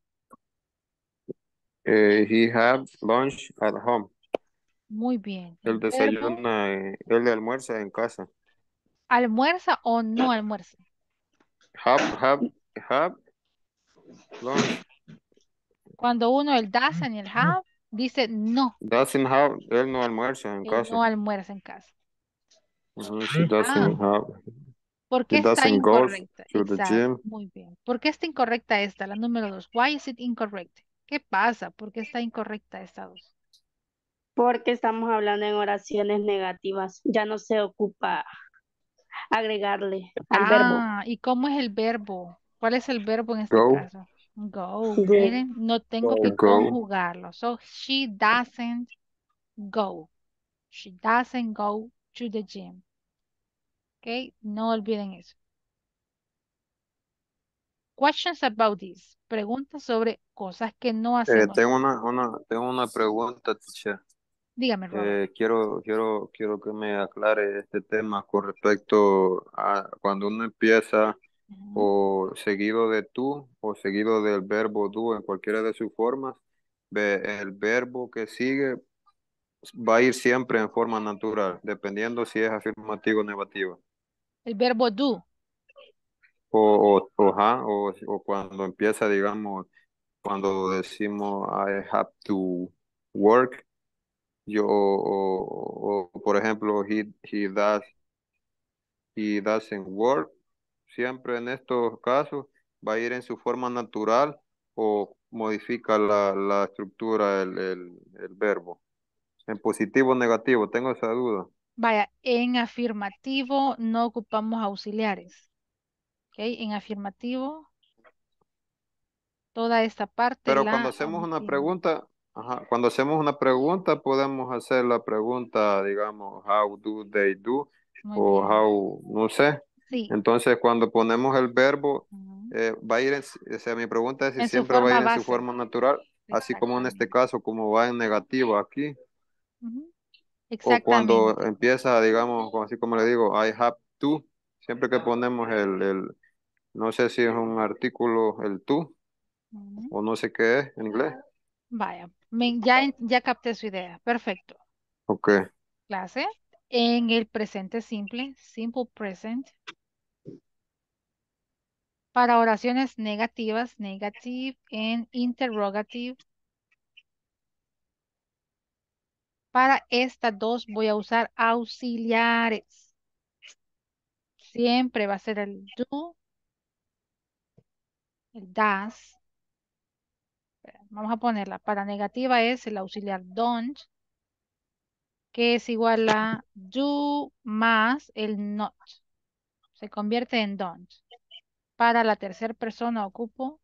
A: Eh, he have lunch at home.
B: Muy bien.
A: Él
B: El verbo
A: desayuna, eh, él almuerza en casa.
B: almuerza o no almuerza.
A: Have, have, have lunch.
B: Cuando uno el doesn't y el have dice no,
A: Doesn't have, él no almuerza en
B: él
A: casa.
B: no almuerza en casa.
A: Mhm, she
B: Ah,
A: doesn't have,
B: ¿por qué
A: he
B: está
A: doesn't go
B: incorrecta?
A: to the
B: Exacto,
A: gym.
B: muy bien. ¿Por qué está incorrecta esta, la número dos? Why is it incorrect? ¿Qué pasa? ¿Por qué está incorrecta esta dos?
I: Porque estamos hablando en oraciones negativas. Ya no se ocupa agregarle al verbo.
B: Ah, ¿y cómo es el verbo? ¿Cuál es el verbo en este
A: Go,
B: caso? Go.
I: Go.
B: Miren, no tengo
A: to
B: que
A: go.
B: conjugarlo. So, she doesn't go. She doesn't go to the gym. ¿Ok? No olviden eso. Questions about this. Preguntas sobre cosas que no
A: Eh,
B: hacemos.
A: tengo una, una, tengo una pregunta, teacher.
B: Dígame, Robert.
A: Eh, quiero, quiero, quiero que me aclare este tema con respecto a cuando uno empieza
B: Ujú.
A: o seguido de tú o seguido del verbo do en cualquiera de sus formas, ve- el verbo que sigue va a ir siempre en forma natural, dependiendo si es afirmativo o negativo.
B: El verbo do.
A: O, o, o, ajá, o, o cuando empieza, digamos, cuando decimos I have to work, yo, o, o, por ejemplo, he, he does, he doesn't work, siempre en estos casos va a ir en su forma natural o modifica la, la estructura, el, el, el verbo. En positivo o negativo, tengo esa duda.
B: Vaya, en afirmativo no ocupamos auxiliares. ¿Ok? En afirmativo, toda esta parte
A: Pero cuando
B: la
A: hacemos una
B: omitimos.
A: pregunta, ajá, cuando hacemos una pregunta, podemos hacer la pregunta, digamos, how do they do,
B: Muy
A: o
B: bien.
A: how, no sé,
B: Sí.
A: Entonces, cuando ponemos el verbo,
B: Ujú.
A: eh, va a ir, en, o sea, mi pregunta es si
B: En su
A: siempre va a
B: forma
A: ir en su
B: base.
A: forma natural, así como en este
B: Exactamente.
A: caso, como va en negativo aquí,
B: Ujú.
A: o cuando
B: Exactamente.
A: empieza, digamos, como- así como le digo, I have to, siempre que ponemos el, el, no sé si es un artículo, el to,
B: Ujú.
A: o no sé qué es en inglés.
B: Vaya, me- ya, en- ya capté su idea. Perfecto.
A: Ok,
B: Clase. En el presente simple, simple present, para oraciones negativas, negative en interrogative. Para estas dos voy a usar auxiliares. Siempre va a ser el do, el das. Vamos a ponerla. Para negativa es el auxiliar don't, que es igual a do más el not. Se convierte en don't. Para la tercera persona ocupo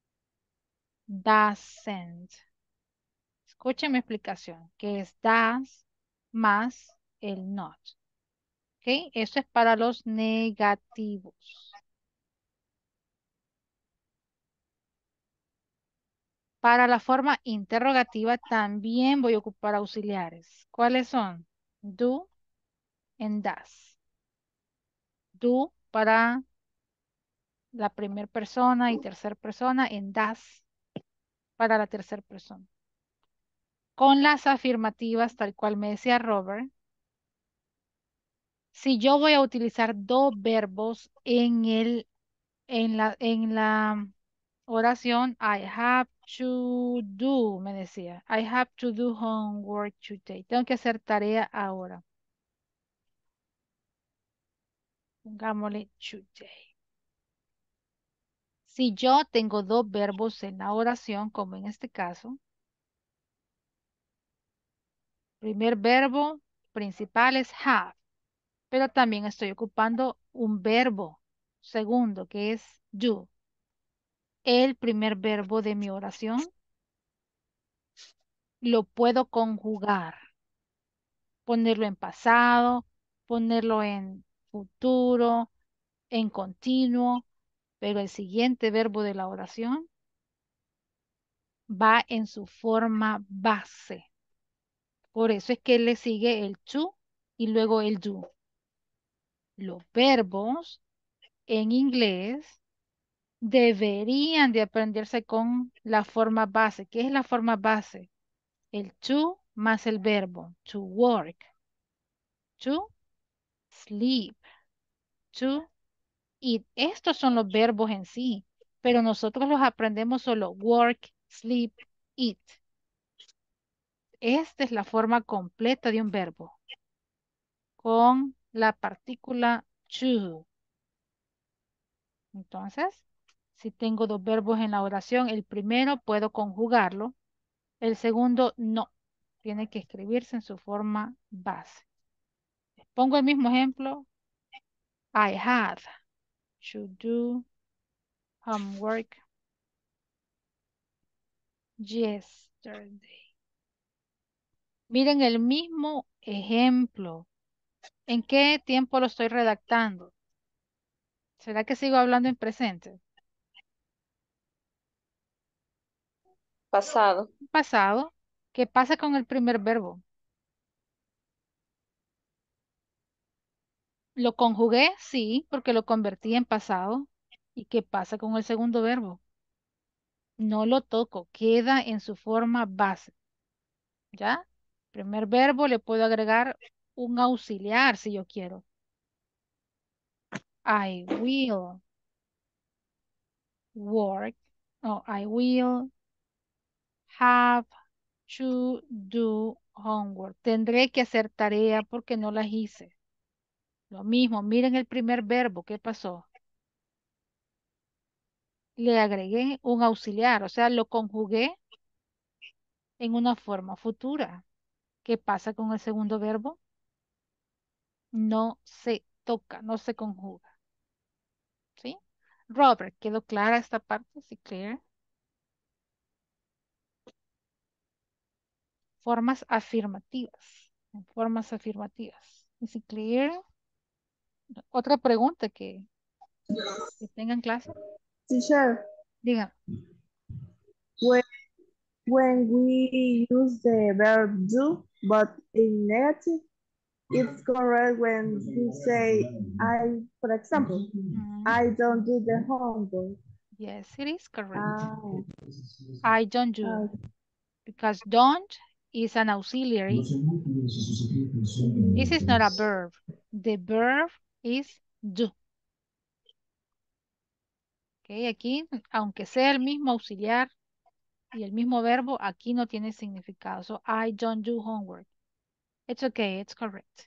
B: doesn't. Escuchen mi explicación, que es does más el not. ¿Ok? Eso es para los negativos. Para la forma interrogativa también voy a ocupar auxiliares. ¿Cuáles son? Do and does. Do para la primera persona y tercera persona, en das para la tercera persona. Con las afirmativas, tal cual me decía Robert, si yo voy a utilizar dos verbos en el, en la, en la oración, I have to do, me decía. I have to do homework today. Tengo que hacer tarea ahora. Pongámosle today. Si yo tengo dos verbos en la oración, como en este caso, primer verbo principal es have, pero también estoy ocupando un verbo segundo que es do. El primer verbo de mi oración lo puedo conjugar, ponerlo en pasado, ponerlo en futuro, en continuo, pero el siguiente verbo de la oración va en su forma base. Por eso es que le sigue el to y luego el do. Los verbos en inglés deberían de aprenderse con la forma base. ¿Qué es la forma base? El to más el verbo. To work. To sleep. To eat. Estos son los verbos en sí, pero nosotros los aprendemos solo work, sleep, eat. Esta es la forma completa de un verbo con la partícula to. Entonces, si tengo dos verbos en la oración, el primero puedo conjugarlo, el segundo no. Tiene que escribirse en su forma base. Pongo el mismo ejemplo. I had to do homework yesterday. Miren el mismo ejemplo. ¿En qué tiempo lo estoy redactando? ¿Será que sigo hablando en presente?
J: Pasado.
B: Pasado. ¿Qué pasa con el primer verbo? Lo conjugué, sí, porque lo convertí en pasado. ¿Y qué pasa con el segundo verbo? No lo toco, queda en su forma base. ¿Ya? Primer verbo le puedo agregar un auxiliar si yo quiero. I will work. No, I will have to do homework. Tendré que hacer tarea porque no las hice. Lo mismo, miren el primer verbo, ¿qué pasó? Le agregué un auxiliar, o sea, lo conjugué en una forma futura. ¿Qué pasa con el segundo verbo? No se toca, no se conjuga. ¿Sí? Robert, ¿quedó clara esta parte? ¿Sí, clear? Formas afirmativas. En formas afirmativas. ¿Sí, clear? Otra pregunta que, que tengan clase.
J: Teacher,
B: Digan.
J: when, when we use the verb do, but in negative, it's correct when you say, I, for example,
B: Mm,
J: I don't do the homework.
B: yes, it is correct.
J: Ah,
B: I don't do.
J: ah,
B: Because don't is an auxiliary. This is not a verb. The verb is do. Okay, aquí, aunque sea el mismo auxiliar y el mismo verbo, aquí no tiene significado. So, I don't do homework. It's okay, it's correct.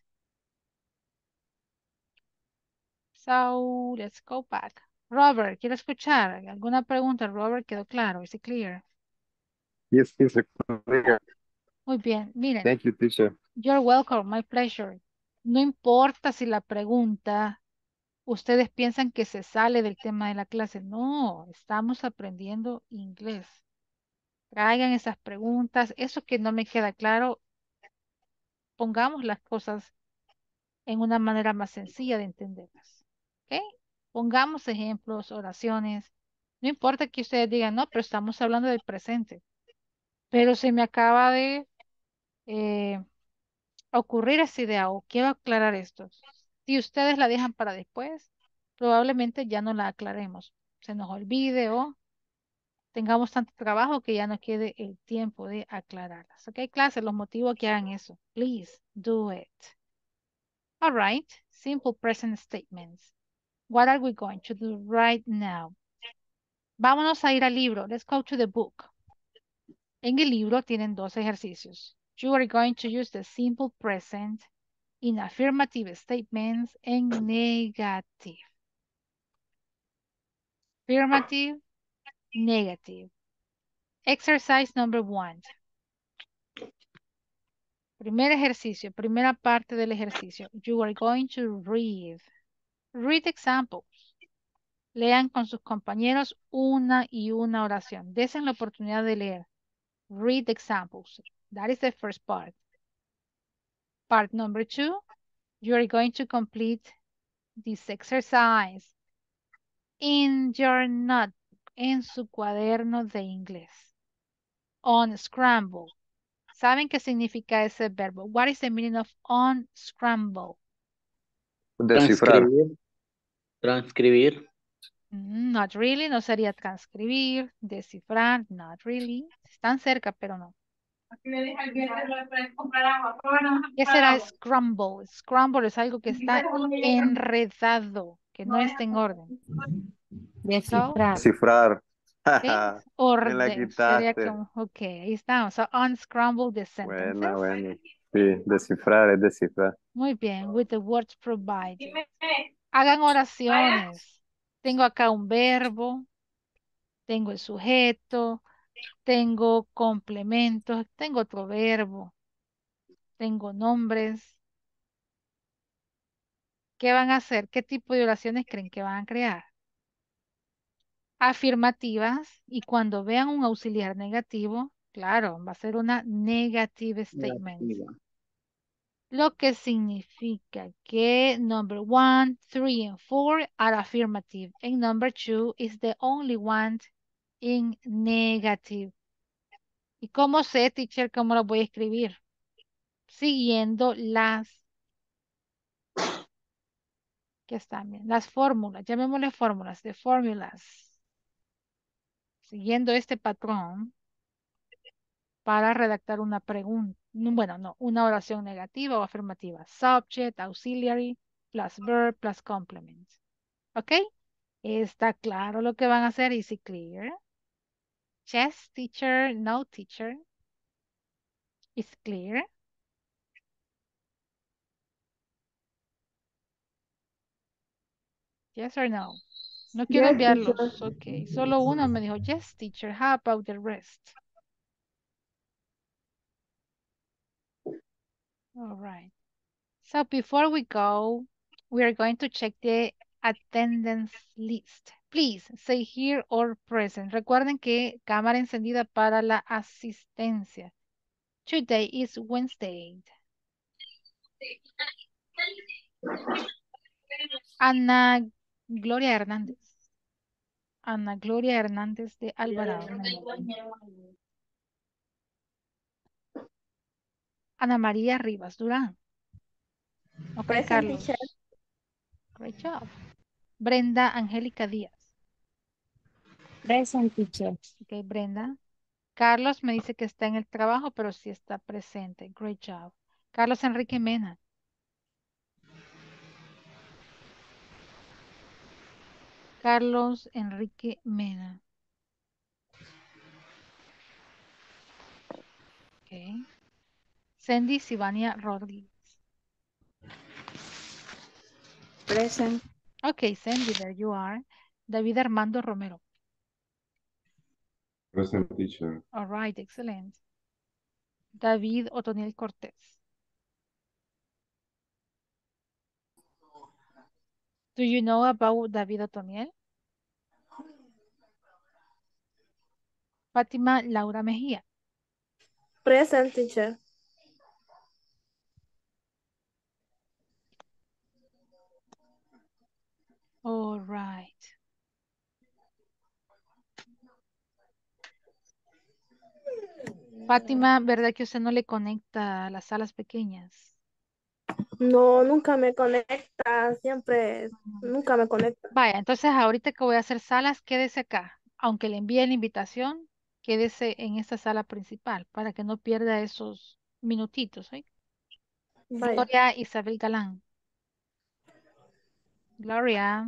B: So, let's go back. Robert, quiero escuchar. ¿Alguna pregunta, Robert? ¿Quedó claro? ¿Es clear?
A: Yes, yes, clear.
B: Muy bien, miren.
A: Thank you, teacher.
B: You're welcome, my pleasure. No importa si la pregunta, ustedes piensan que se sale del tema de la clase. No, estamos aprendiendo inglés. Traigan esas preguntas. Eso que no me queda claro, pongamos las cosas en una manera más sencilla de entenderlas. ¿Ok? Pongamos ejemplos, oraciones. No importa que ustedes digan, no, pero estamos hablando del presente. Pero se me acaba de eh, ocurrir esa idea o quiero aclarar esto. Si ustedes la dejan para después, probablemente ya no la aclaremos. Se nos olvide o tengamos tanto trabajo que ya no quede el tiempo de aclararlas. ¿Ok, clase? Los motivo a que hagan eso. Please do it. All right. Simple present statements. What are we going to do right now? Vámonos a ir al libro. Let's go to the book. En el libro tienen dos ejercicios. You are going to use the simple present in affirmative statements and negative. Affirmative, negative. Exercise number one. Primer ejercicio, primera parte del ejercicio. You are going to read. Read examples. Lean con sus compañeros una y una oración. Desen la oportunidad de leer. Read examples. That is the first part. Part number two, you are going to complete this exercise in your notebook, en su cuaderno de inglés. Unscramble. ¿Saben qué significa ese verbo? What is the meaning of unscramble?
A: Descifrar.
F: Transcribir. Transcribir.
B: Mm, not really, no sería transcribir, descifrar, not really. Están cerca, pero no. ¿Qué será scramble? Scramble es algo que está enredado, que no está en orden. So,
G: Descifrar.
A: Descifrar.
B: ¿ok?
A: Me la
B: Orden, sería
A: quitaste.
B: como, ok, ahí estamos. So, unscramble the sentences.
A: Buena, buena. Sí, descifrar es descifrar.
B: Muy bien, with the words provided. Hagan oraciones. Tengo acá un verbo, tengo el sujeto, tengo complementos, tengo otro verbo, tengo nombres. ¿Qué van a hacer? ¿Qué tipo de oraciones creen que van a crear? Afirmativas, y cuando vean un auxiliar negativo, claro, va a ser una negative statement.
F: Negativa.
B: Lo que significa que number one, three, and four are affirmative, and number two is the only one in negative. ¿Y cómo sé, teacher, cómo lo voy a escribir? Siguiendo las que están bien, las fórmulas, llamémosle fórmulas, de fórmulas. Siguiendo este patrón para redactar una pregunta, bueno, no, una oración negativa o afirmativa. Subject, auxiliary, plus verb, plus complement. ¿Ok? ¿Está claro lo que van a hacer? Is it clear? Yes, teacher. No, teacher. Is clear? Yes or no? No quiero
J: yes,
B: enviarlos.
J: teacher.
B: Ok. Solo uno me dijo, yes, teacher. How about the rest? All right. So before we go, we are going to check the attendance list. Please say here or present. Recuerden que cámara encendida para la asistencia. Today is Wednesday. Ana Gloria Hernández. Ana Gloria Hernández de Alvarado. Ana María Rivas Durán. Ok,
I: Present,
B: Carlos.
I: teacher.
B: Great job. Brenda Angélica Díaz.
D: Present, teacher.
B: Ok, Brenda. Carlos me dice que está en el trabajo, pero sí está presente. Great job. Carlos Enrique Mena. Carlos Enrique Mena. Ok. Sandy Sivania Rodríguez.
D: Present.
B: Ok, Sandy, there you are. David Armando Romero.
E: Present, teacher.
B: All right, excellent. David Otoniel Cortés. Do you know about David Otoniel? Fátima Laura Mejía.
I: Present, teacher.
B: All right. Fátima, ¿verdad que usted no le conecta a las salas pequeñas?
I: No, nunca me conecta, siempre,
B: Mm.
I: nunca me conecta.
B: Vaya, entonces ahorita que voy a hacer salas, quédese acá. Aunque le envíe la invitación, quédese en esta sala principal para que no pierda esos minutitos, ¿eh?
I: Vaya.
B: Gloria Isabel Galán. Gloria.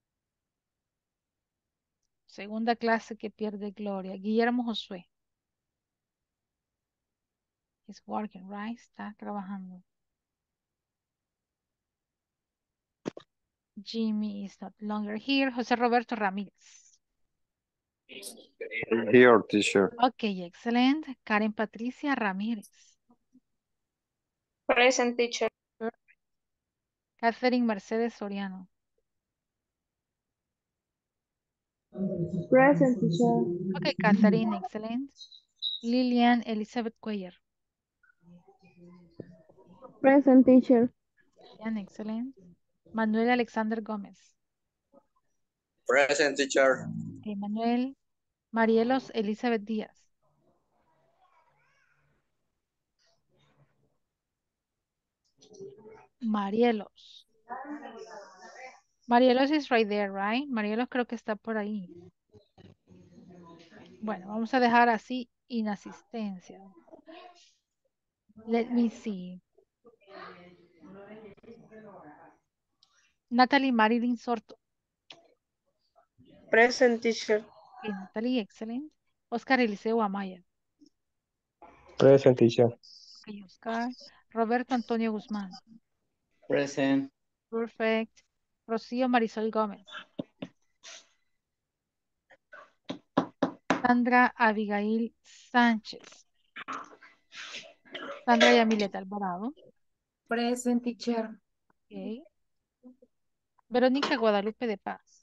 B: Segunda clase que pierde Gloria. Guillermo Josué. He's working, right? Está trabajando. Jimmy is not longer here. José Roberto Ramírez.
A: Here, teacher.
B: Ok, excelente. Karen Patricia Ramírez.
J: Present, teacher.
B: Catherine Mercedes Soriano.
I: Present, teacher.
B: Ok, Catherine, excelente. Lilian Elizabeth Cuellar.
I: Present, teacher.
B: Lilian, excelente. Manuel Alexander Gómez.
K: Present, teacher.
B: Ok, Manuel. Marielos Elizabeth Díaz. Marielos. Marielos is right there, right? Marielos creo que está por ahí. Bueno, vamos a dejar así inasistencia. Let me see. Natalie Marilyn Sorto.
J: Present, teacher.
B: Ok, Natalie, excelente. Oscar Eliseo Amaya.
L: Present, teacher.
B: Ok, Oscar. Roberto Antonio Guzmán.
F: Present.
B: Perfect. Rocío Marisol Gómez. Sandra Abigail Sánchez. Sandra Yamilet Alvarado.
G: Present, teacher.
B: Ok. Verónica Guadalupe de Paz.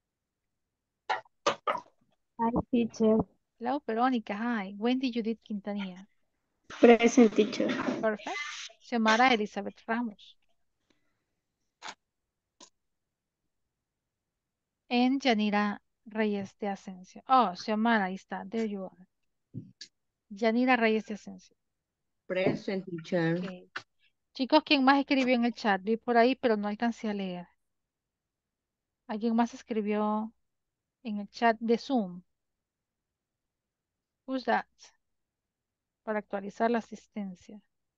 I: Hi, teacher.
B: Hello, Verónica. Hi. Wendy Judith Quintanilla.
I: Present, teacher.
B: Perfect. Xiomara Elizabeth Ramos. En Yanira Reyes de Asensio. Oh, Xiomara, ahí está. There you are. Yanira Reyes de Asensio.
H: Present, teacher.
B: Ok. Chicos, ¿quién más escribió en el chat? Vi por ahí, pero no alcancé a leer. ¿Alguien más escribió en el chat de Zoom? Who's that? Para actualizar la asistencia.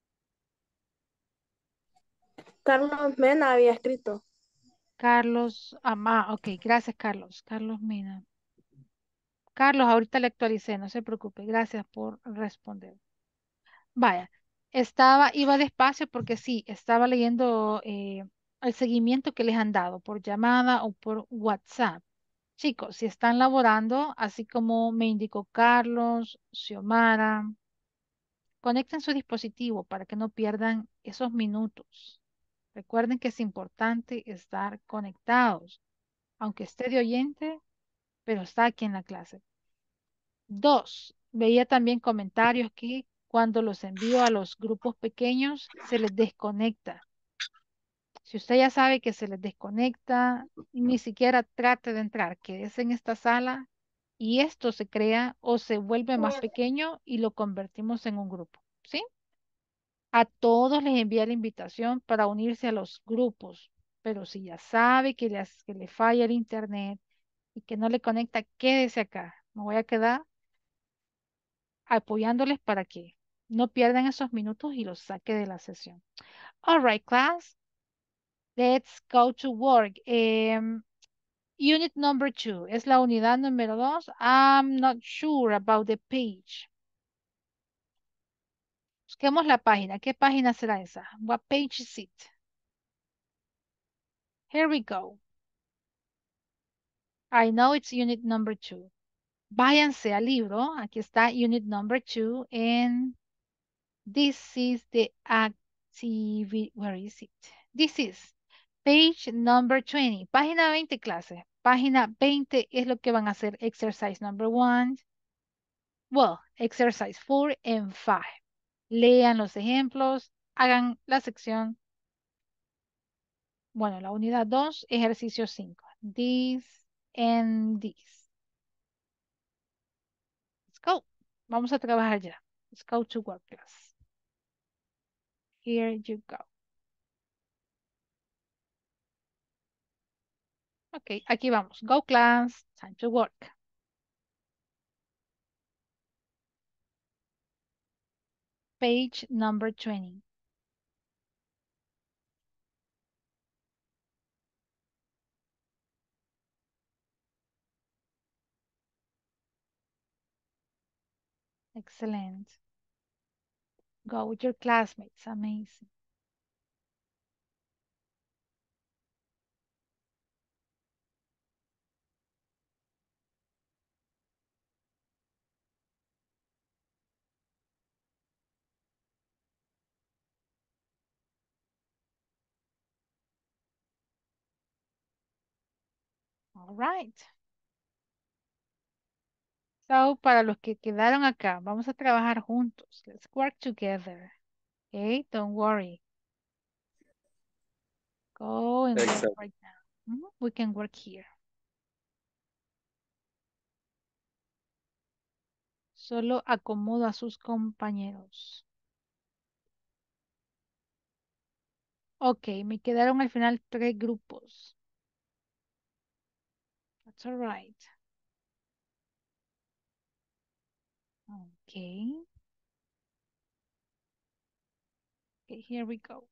I: Carlos Mena había escrito.
B: Carlos Amá. Ok, gracias, Carlos. Carlos Mina. Carlos, ahorita le actualicé, no se preocupe. Gracias por responder. Vaya, estaba, iba despacio porque sí, estaba leyendo eh, el seguimiento que les han dado por llamada o por WhatsApp. Chicos, si están laborando, así como me indicó Carlos, Xiomara, conecten su dispositivo para que no pierdan esos minutos. Recuerden que es importante estar conectados, aunque esté de oyente, pero está aquí en la clase. Dos, veía también comentarios que cuando los envío a los grupos pequeños se les desconecta. Si usted ya sabe que se les desconecta, ni siquiera trate de entrar, quédese en esta sala y esto se crea o se vuelve más pequeño y lo convertimos en un grupo, ¿sí? A todos les envía la invitación para unirse a los grupos, pero si ya sabe que, les- que le falla el internet y que no le conecta, quédese acá. Me voy a quedar apoyándoles para que no pierdan esos minutos y los saque de la sesión. All right, class. Let's go to work. Em, unit number two. Es la unidad número dos. I'm not sure about the page. Busquemos la página. ¿Qué página será esa? What page is it? Here we go. I know it's unit number two. Váyanse al libro. Aquí está unit number two. And this is the activity. Where is it? This is page number twenty. Página veinte, clase. Página veinte es lo que van a hacer. Exercise number one. Well, exercise four and five. Lean los ejemplos. Hagan la sección. Bueno, la unidad dos, ejercicio cinco. This and this. Let's go. Vamos a trabajar ya. Let's go to work, class. Here you go. Ok, aquí vamos. Go, class. Time to work. Page number twenty. Excellent. Go with your classmates. Amazing. All right. So, para los que quedaron acá, vamos a trabajar juntos. Let's work together. Okay, don't worry. Go and work
K: Excellent.
B: right now. Mhm, we can work here. Solo acomodo a sus compañeros. Ok, me quedaron al final tres grupos. That's all right. Okay. Okay, here we go.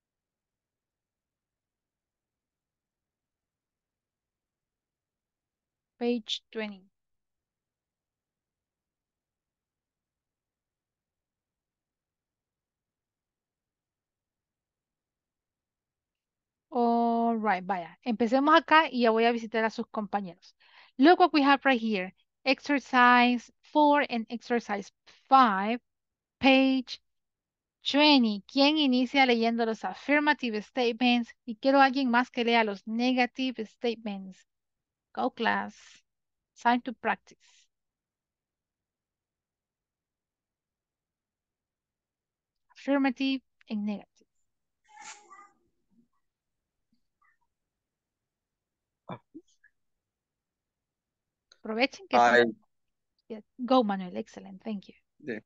B: Page twenty. All right, vaya. Empecemos acá y ya voy a visitar a sus compañeros. Look what we have right here. Exercise four and exercise five, page twenty. ¿Quién inicia leyendo los affirmative statements? Y quiero a alguien más que lea los negative statements. Go, class. Time to practice. Affirmative and negative. Aprovechen que
K: I,
B: sí. Yeah. Go, Manuel. Excellent. Thank you.
K: yeah.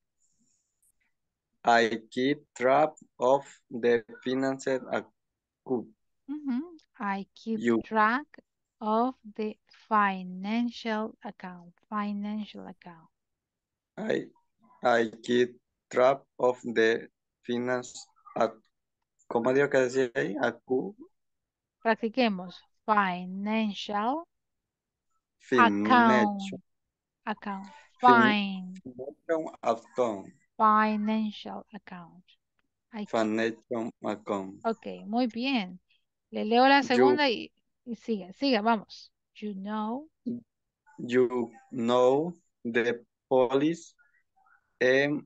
K: I keep track of the finances account.
B: Mhm. I keep
K: You,
B: track of the financial account. Financial account.
K: I, I keep track of the finance. ac- ¿Cómo digo que decía ahí? Acu,
B: Practiquemos. Financial account.
K: financial,
B: Account.
K: fin,
B: Fine.
K: financial account.
B: Financial account. I keep.
K: Financial account.
B: Ok, muy bien. Le leo la
K: You,
B: segunda y, y sigue, sigue, vamos. You know.
K: you know the police and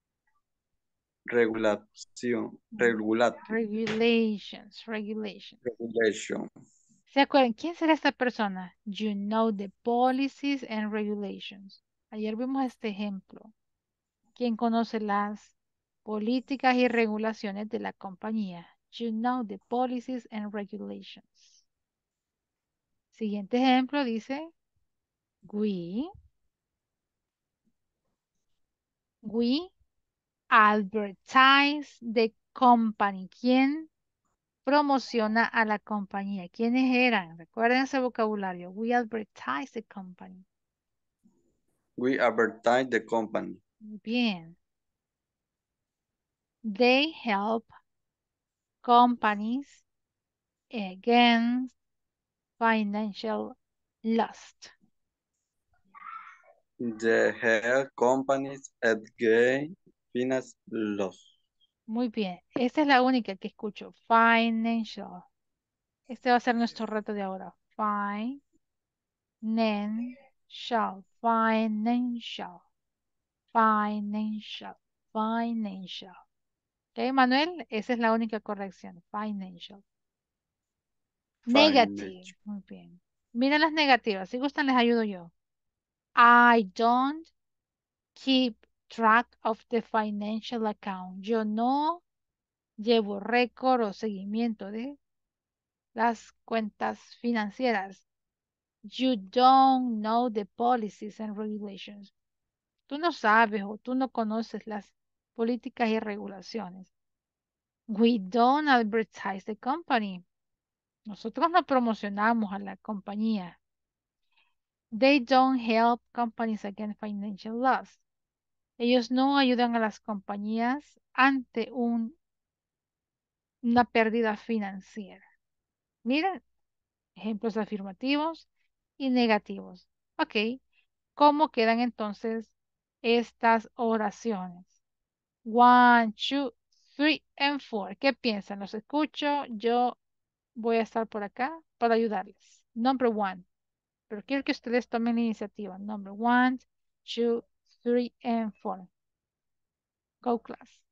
K: regulation, regulat,
B: Regulations, regulations.
K: regulation.
B: ¿Se acuerdan? ¿Quién será esta persona? You know the policies and regulations. Ayer vimos este ejemplo. ¿Quién conoce las políticas y regulaciones de la compañía? You know the policies and regulations. Siguiente ejemplo dice, we, we advertise the company. ¿Quién promociona a la compañía? ¿Quiénes eran? Recuerden ese vocabulario. We advertise the company.
K: We advertise the company.
B: Bien. They help companies against financial loss.
K: The health companies against finance loss.
B: Muy bien. Esta es la única que escucho. Financial. Este va a ser nuestro reto de ahora. Financial. Financial. Financial. Financial. Ok, Manuel, esa es la única corrección. Financial. Negative. Muy bien. Miren las negativas. Si gustan, les ayudo yo. I don't keep track of the financial account. Yo no llevo récord o seguimiento de las cuentas financieras. You don't know the policies and regulations. Tú no sabes o tú no conoces las políticas y regulaciones. We don't advertise the company. Nosotros no promocionamos a la compañía. They don't help companies against financial loss. Ellos no ayudan a las compañías ante un, una pérdida financiera. Miren, ejemplos afirmativos y negativos. Ok, ¿cómo quedan entonces estas oraciones? One, two, three, and four. ¿Qué piensan? Los escucho. Yo voy a estar por acá para ayudarles. Number one. Pero quiero que ustedes tomen la iniciativa. Number one, two, three, and four. Go class.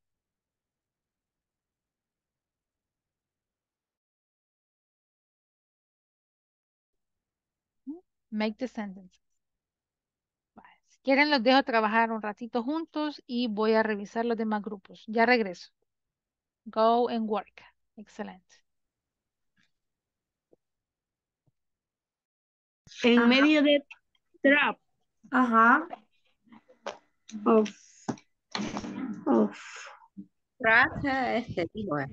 B: Make the sentences. Vale. Si quieren los dejo trabajar un ratito juntos y voy a revisar los demás grupos. Ya regreso. Go and work. Excelente.
J: En
G: Ajá.
J: medio de trap
G: Ajá.
J: of, of
D: Track, eh, este dijo, eh.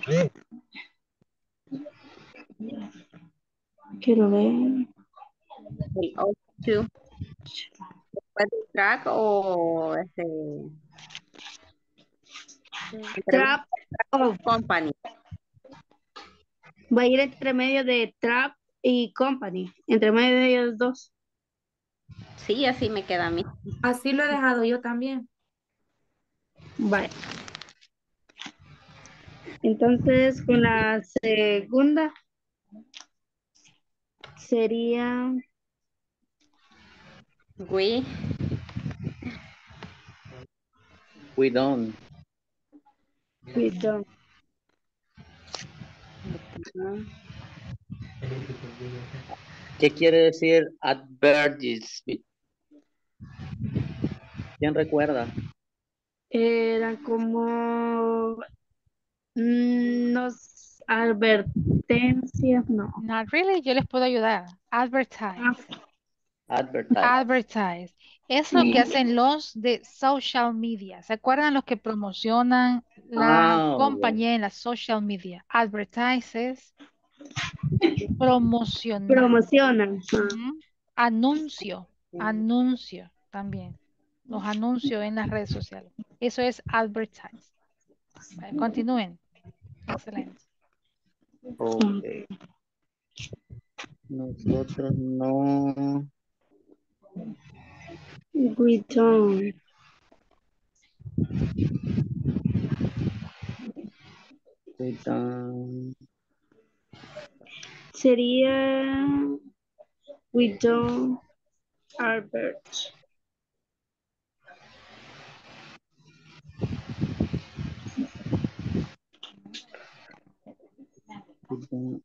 J: quiero ver.
D: El O dos. Después del track o este. Entre
J: Trap of
D: company.
J: va a ir entre medio de trap y company, entre medio de ellos dos.
D: Sí, así me queda a mí.
G: Así lo he dejado yo también.
J: Vale. Entonces, con la segunda sería
F: We. We don't.
J: we don't.
F: ¿Qué quiere decir advertise? ¿Quién recuerda?
J: Eran como mm, nos advertencias, no.
B: Not really. Yo les puedo ayudar. Advertise.
F: Advertise.
B: Advertise. Es lo que hacen los de social media. ¿Se acuerdan los que promocionan la
F: Ah,
B: compañía en la social media? Advertises. Promocionar.
J: Promocionan.
B: Ujú. Anuncio. Anuncio también. Los anuncios en las redes sociales. Eso es advertise. Vale, continúen. Excelente.
F: ok. Nosotros no.
J: We don't.
F: We don't.
J: Sería we don't advert.
F: We don't.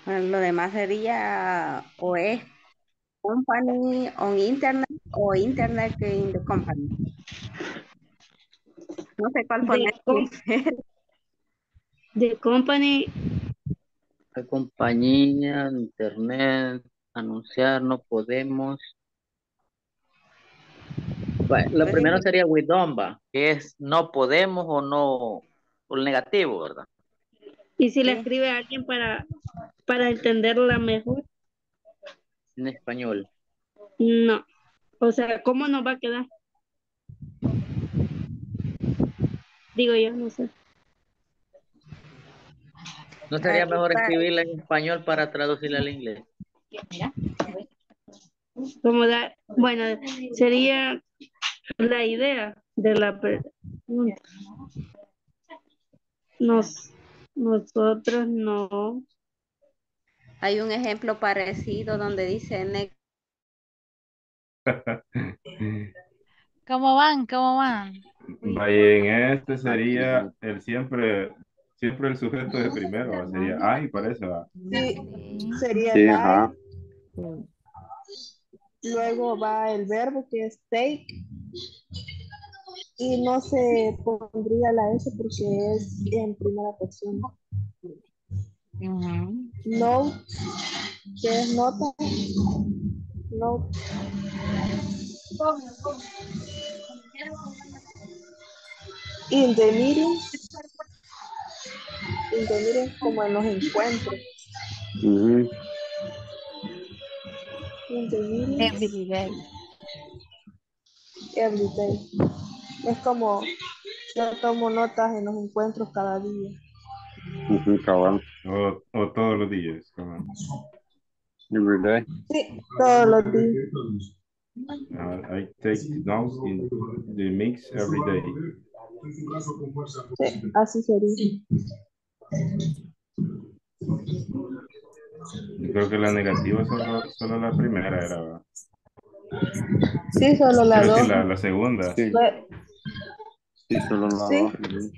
D: Bueno, lo demás sería o es company on internet o internet in the company. No sé cuál
C: The,
D: poner.
C: com the company,
F: La compañía, internet, anunciar, no podemos. Bueno, lo
D: Pues,
F: primero sería we don't, va, que es no podemos o no, o el negativo, ¿verdad?
C: y si la
D: sí.
C: escribe alguien para, para entenderla mejor,
F: En español.
C: no. O sea, ¿cómo nos va a quedar? Digo yo, no sé.
F: ¿No sería
D: Aquí
F: mejor
D: está.
F: escribirla en español para traducirla al inglés?
C: Como da, bueno, sería la idea de la pregunta. Nos, nosotros no.
D: Hay un ejemplo parecido donde dice ne-
B: ¿Cómo van? ¿Cómo van?
E: Vaya, en este sería el siempre, siempre el sujeto de primero, sería I, parece, va.
J: Sí,
B: Sí.
J: sería
A: Sí,
J: el
A: ajá.
J: I. Luego va el verbo que es take. Y no se pondría la S porque es en primera persona.
D: Ujú.
J: Note, que es nota. Note. In the meeting. In the meeting, como en los encuentros.
A: Ujú.
J: In the meeting,
B: Every day.
J: every day. Es como yo tomo notas en los encuentros cada día.
A: Ujú, cabal.
E: O, o todos los días. Como,
A: Every day.
J: Sí, todos los días.
E: uh, I take notes in the mix every day.
J: Sí, así sería.
E: Yo creo que la negativa solo, solo la primera era, ¿va?
J: Sí, solo la
E: Quiero decir,
J: dos.
E: la, la segunda.
A: Sí,
J: Fue-
A: sí, solo la
J: Sí,
A: dos. Ujú.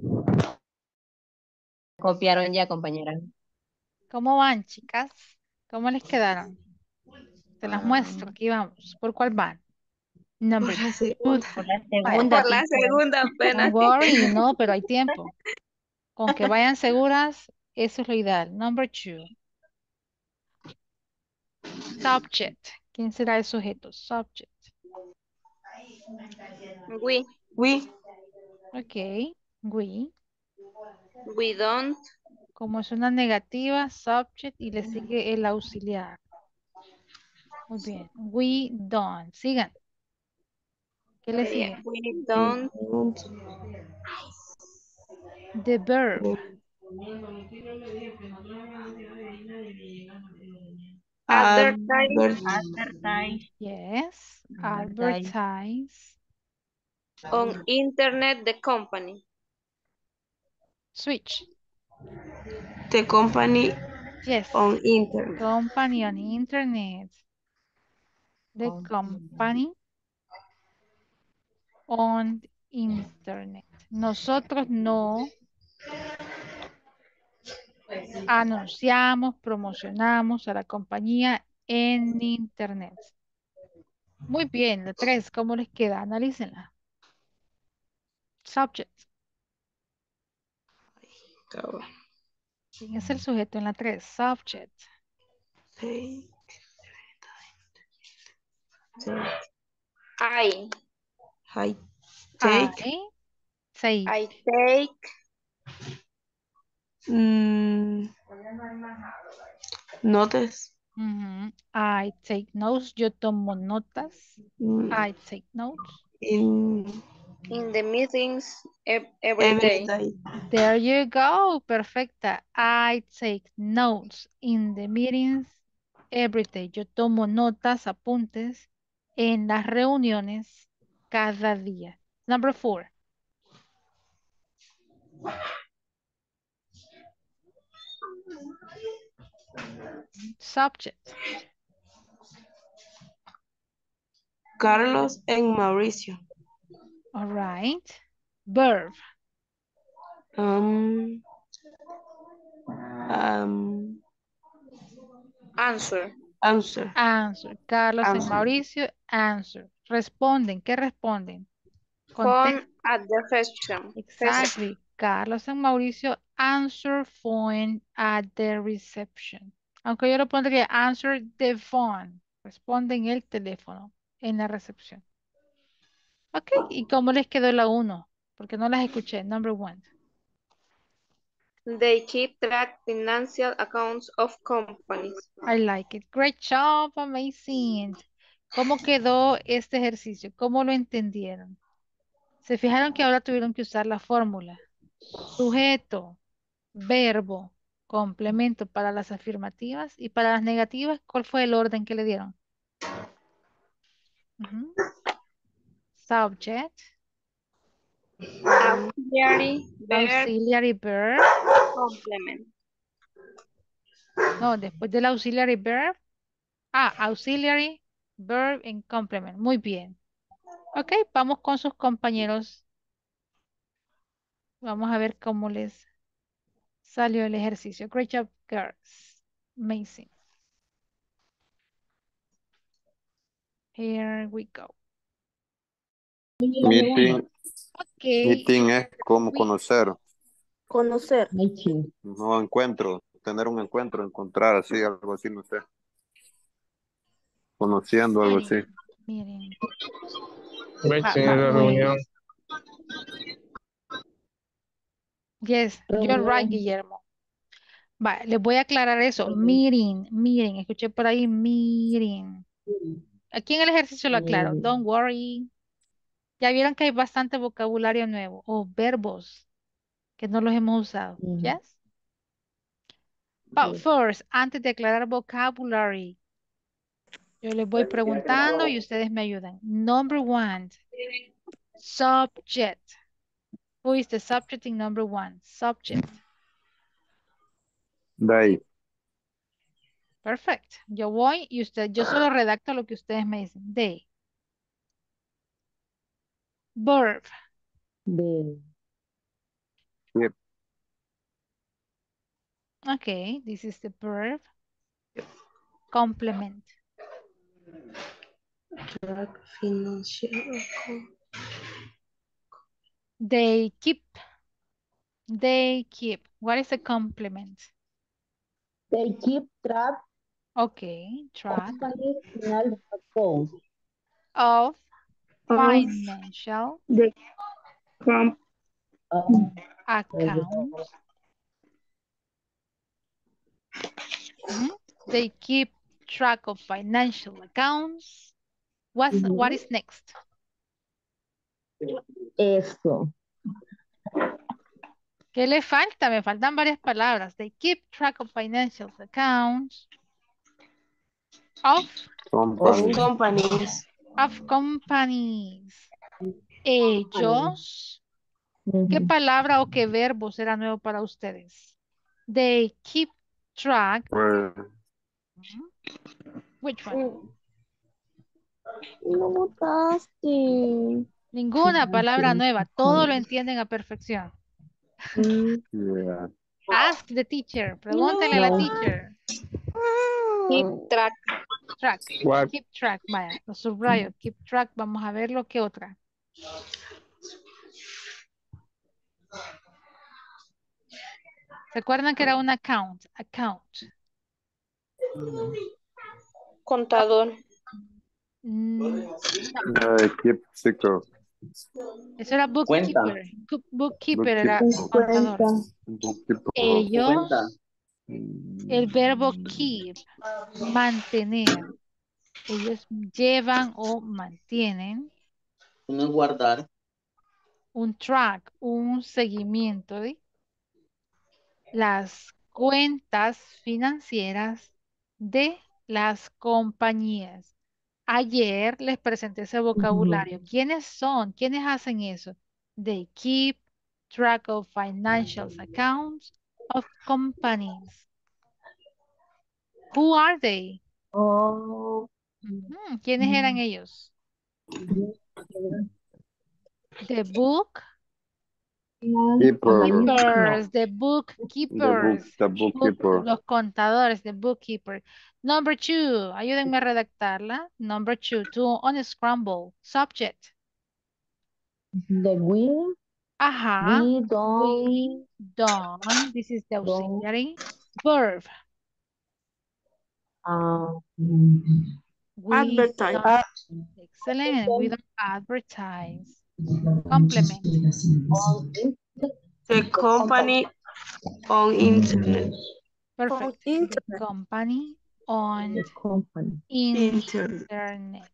M: Copiaron ya, compañera.
B: ¿Cómo van, chicas? ¿Cómo les quedaron? Te las muestro. Aquí vamos. ¿Por cuál van?
J: por
B: Number
J: la
B: two.
J: segunda.
M: Por la
B: Vaya,
M: segunda,
D: Por la
M: teacher.
D: segunda
B: don't
D: apenas.
B: worry, no, pero hay tiempo. Con que vayan seguras, eso es lo ideal. Number two. Subject. ¿Quién será el sujeto? Subject.
J: We. We.
B: Ok. We.
J: We don't.
B: Como es una negativa, subject y le sigue el auxiliar. Muy bien. We don't. Sigan. ¿Qué le
J: Sería,
B: sigue?
J: we don't.
B: The verb.
J: Advertise
M: Advertise.
B: Yes.
M: Advertise.
B: Advertise.
J: on internet the company.
B: Switch.
J: The company
B: Yes.
J: on internet.
B: Company on internet. The
M: On
B: company on internet. Nosotros no anunciamos, promocionamos a la compañía en internet. Muy bien, la tres, ¿cómo les queda? Analícenla. Subject. ¿Quién es el sujeto en la tres? Subject.
J: Take. I. I take.
B: I take.
J: I take. Mm, notice.
B: Ujú. I take notes. Yo tomo notas.
J: Mm,
B: I take notes.
J: in
I: In the meetings ev- every
J: every
I: day.
J: day.
B: There you go. Perfecta. I take notes in the meetings every day. Yo tomo notas, apuntes en las reuniones cada día. Number four. Subject.
J: Carlos and Mauricio.
B: All right. Verb.
J: Um, um, Answer. Answer.
B: Answer. Carlos and
J: Answer.
B: Mauricio, answer. Responden. ¿Qué responden?
J: Phone
B: Contest-
J: at the reception.
B: Exactly. Carlos and Mauricio answer phone at the reception. Aunque yo lo pondría answer the phone. Responden el teléfono en la recepción. Ok, ¿y cómo les quedó la uno? Porque no las escuché. Number one.
J: They keep track financial accounts of companies.
B: I like it. Great job. Amazing. ¿Cómo quedó este ejercicio? ¿Cómo lo entendieron? Se fijaron que ahora tuvieron que usar la fórmula. Sujeto, verbo, complemento para las afirmativas y para las negativas, ¿cuál fue el orden que le dieron? Ujú. Subject,
J: Auxiliary, verb,
B: auxiliary verb.
J: complement.
B: No, después del auxiliary verb. Ah, auxiliary verb and complement. Muy bien. Ok, vamos con sus compañeros. Vamos a ver cómo les salió el ejercicio. Great job, girls. Amazing. Here we go.
A: Meeting,
B: Ok.
A: meeting es como conocer,
I: Conocer.
A: no encuentro, tener un encuentro, encontrar así, algo así, no sé. Conociendo, algo así.
B: Miren.
L: Meeting
B: Va-
L: es la reunión.
B: Yes, you're right, Guillermo. Va, les voy a aclarar eso. Meeting, miren, escuché por ahí, meeting. Aquí en el ejercicio lo aclaro. Don't worry. Ya vieron que hay bastante vocabulario nuevo o verbos que no los hemos usado. Yes. But first, antes de aclarar vocabulary, yo les voy preguntando y ustedes me ayudan. Number one, subject. Who is the subject in number one? Subject.
A: They.
B: Perfect. Yo voy y usted, yo solo redacto lo que ustedes me dicen. They. Verb.
A: Yep.
B: Okay, this is the verb. Complement.
J: Track financial account.
B: They keep. They keep. What is the complement?
C: They keep track
B: Okay, track
C: company's financial accounts.
B: of
J: Of
B: financial
J: the com
C: Um,
B: accounts. Mhm. They keep track of financial accounts. What's, what is next?
C: Eso.
B: ¿Qué le falta? Me faltan varias palabras. They keep track of financial accounts of,
A: Company.
J: companies.
B: of companies. Ellos. ¿Qué palabra o qué verbo será nuevo para ustedes? They keep track.
A: Pues,
B: Which one?
I: No botaste.
B: Ninguna palabra nueva. Todo lo entienden a perfección.
A: yeah.
B: Ask the teacher. Pregúntale a la teacher.
J: Keep track.
B: Track.
L: What?
B: Keep track. Vaya, lo subrayo. Keep track. Vamos a ver lo que otra. ¿Se acuerdan que era un account? Account.
J: Contador.
B: Mm,
A: Uh, keep secret.
B: eso era bookkeeper. Cu- Bookkeeper era
A: Bookkeeper.
B: contador.
A: Bookkeeper.
B: Ellos, el verbo keep, mantener. Ellos llevan o mantienen
F: Uno es guardar.
B: un track, un seguimiento de las cuentas financieras de las compañías. Ayer les presenté ese vocabulario. ¿Quiénes son? ¿Quiénes hacen eso? They keep track of financial accounts of companies. Who are they?
C: Oh,
B: Ujú, ¿quiénes eran ellos? The book
A: Keeper.
B: keepers, the
A: The book,
B: bookkeepers,
A: the
B: book-
A: bookkeeper.
B: los contadores, the bookkeeper. Number two, ayúdenme a redactarla. Number two, to unscramble. Subject.
C: The we,
B: Ajá.
C: we
B: We
C: don't,
B: don't. This is the
C: don't,
B: auxiliary. Verb.
C: uh,
B: We
J: Advertise.
B: don't. Excellent. We don't advertise. Complement.
C: on
J: The company on internet.
B: Perfect. The
J: internet.
B: company on
C: the company.
J: Internet.
B: internet.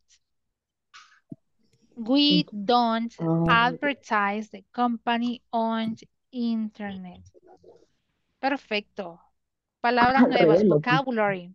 B: We don't
C: Uh,
B: advertise the company on internet. Perfecto. Palabras
C: al
B: nuevas,
C: revés, lo
B: vocabulary.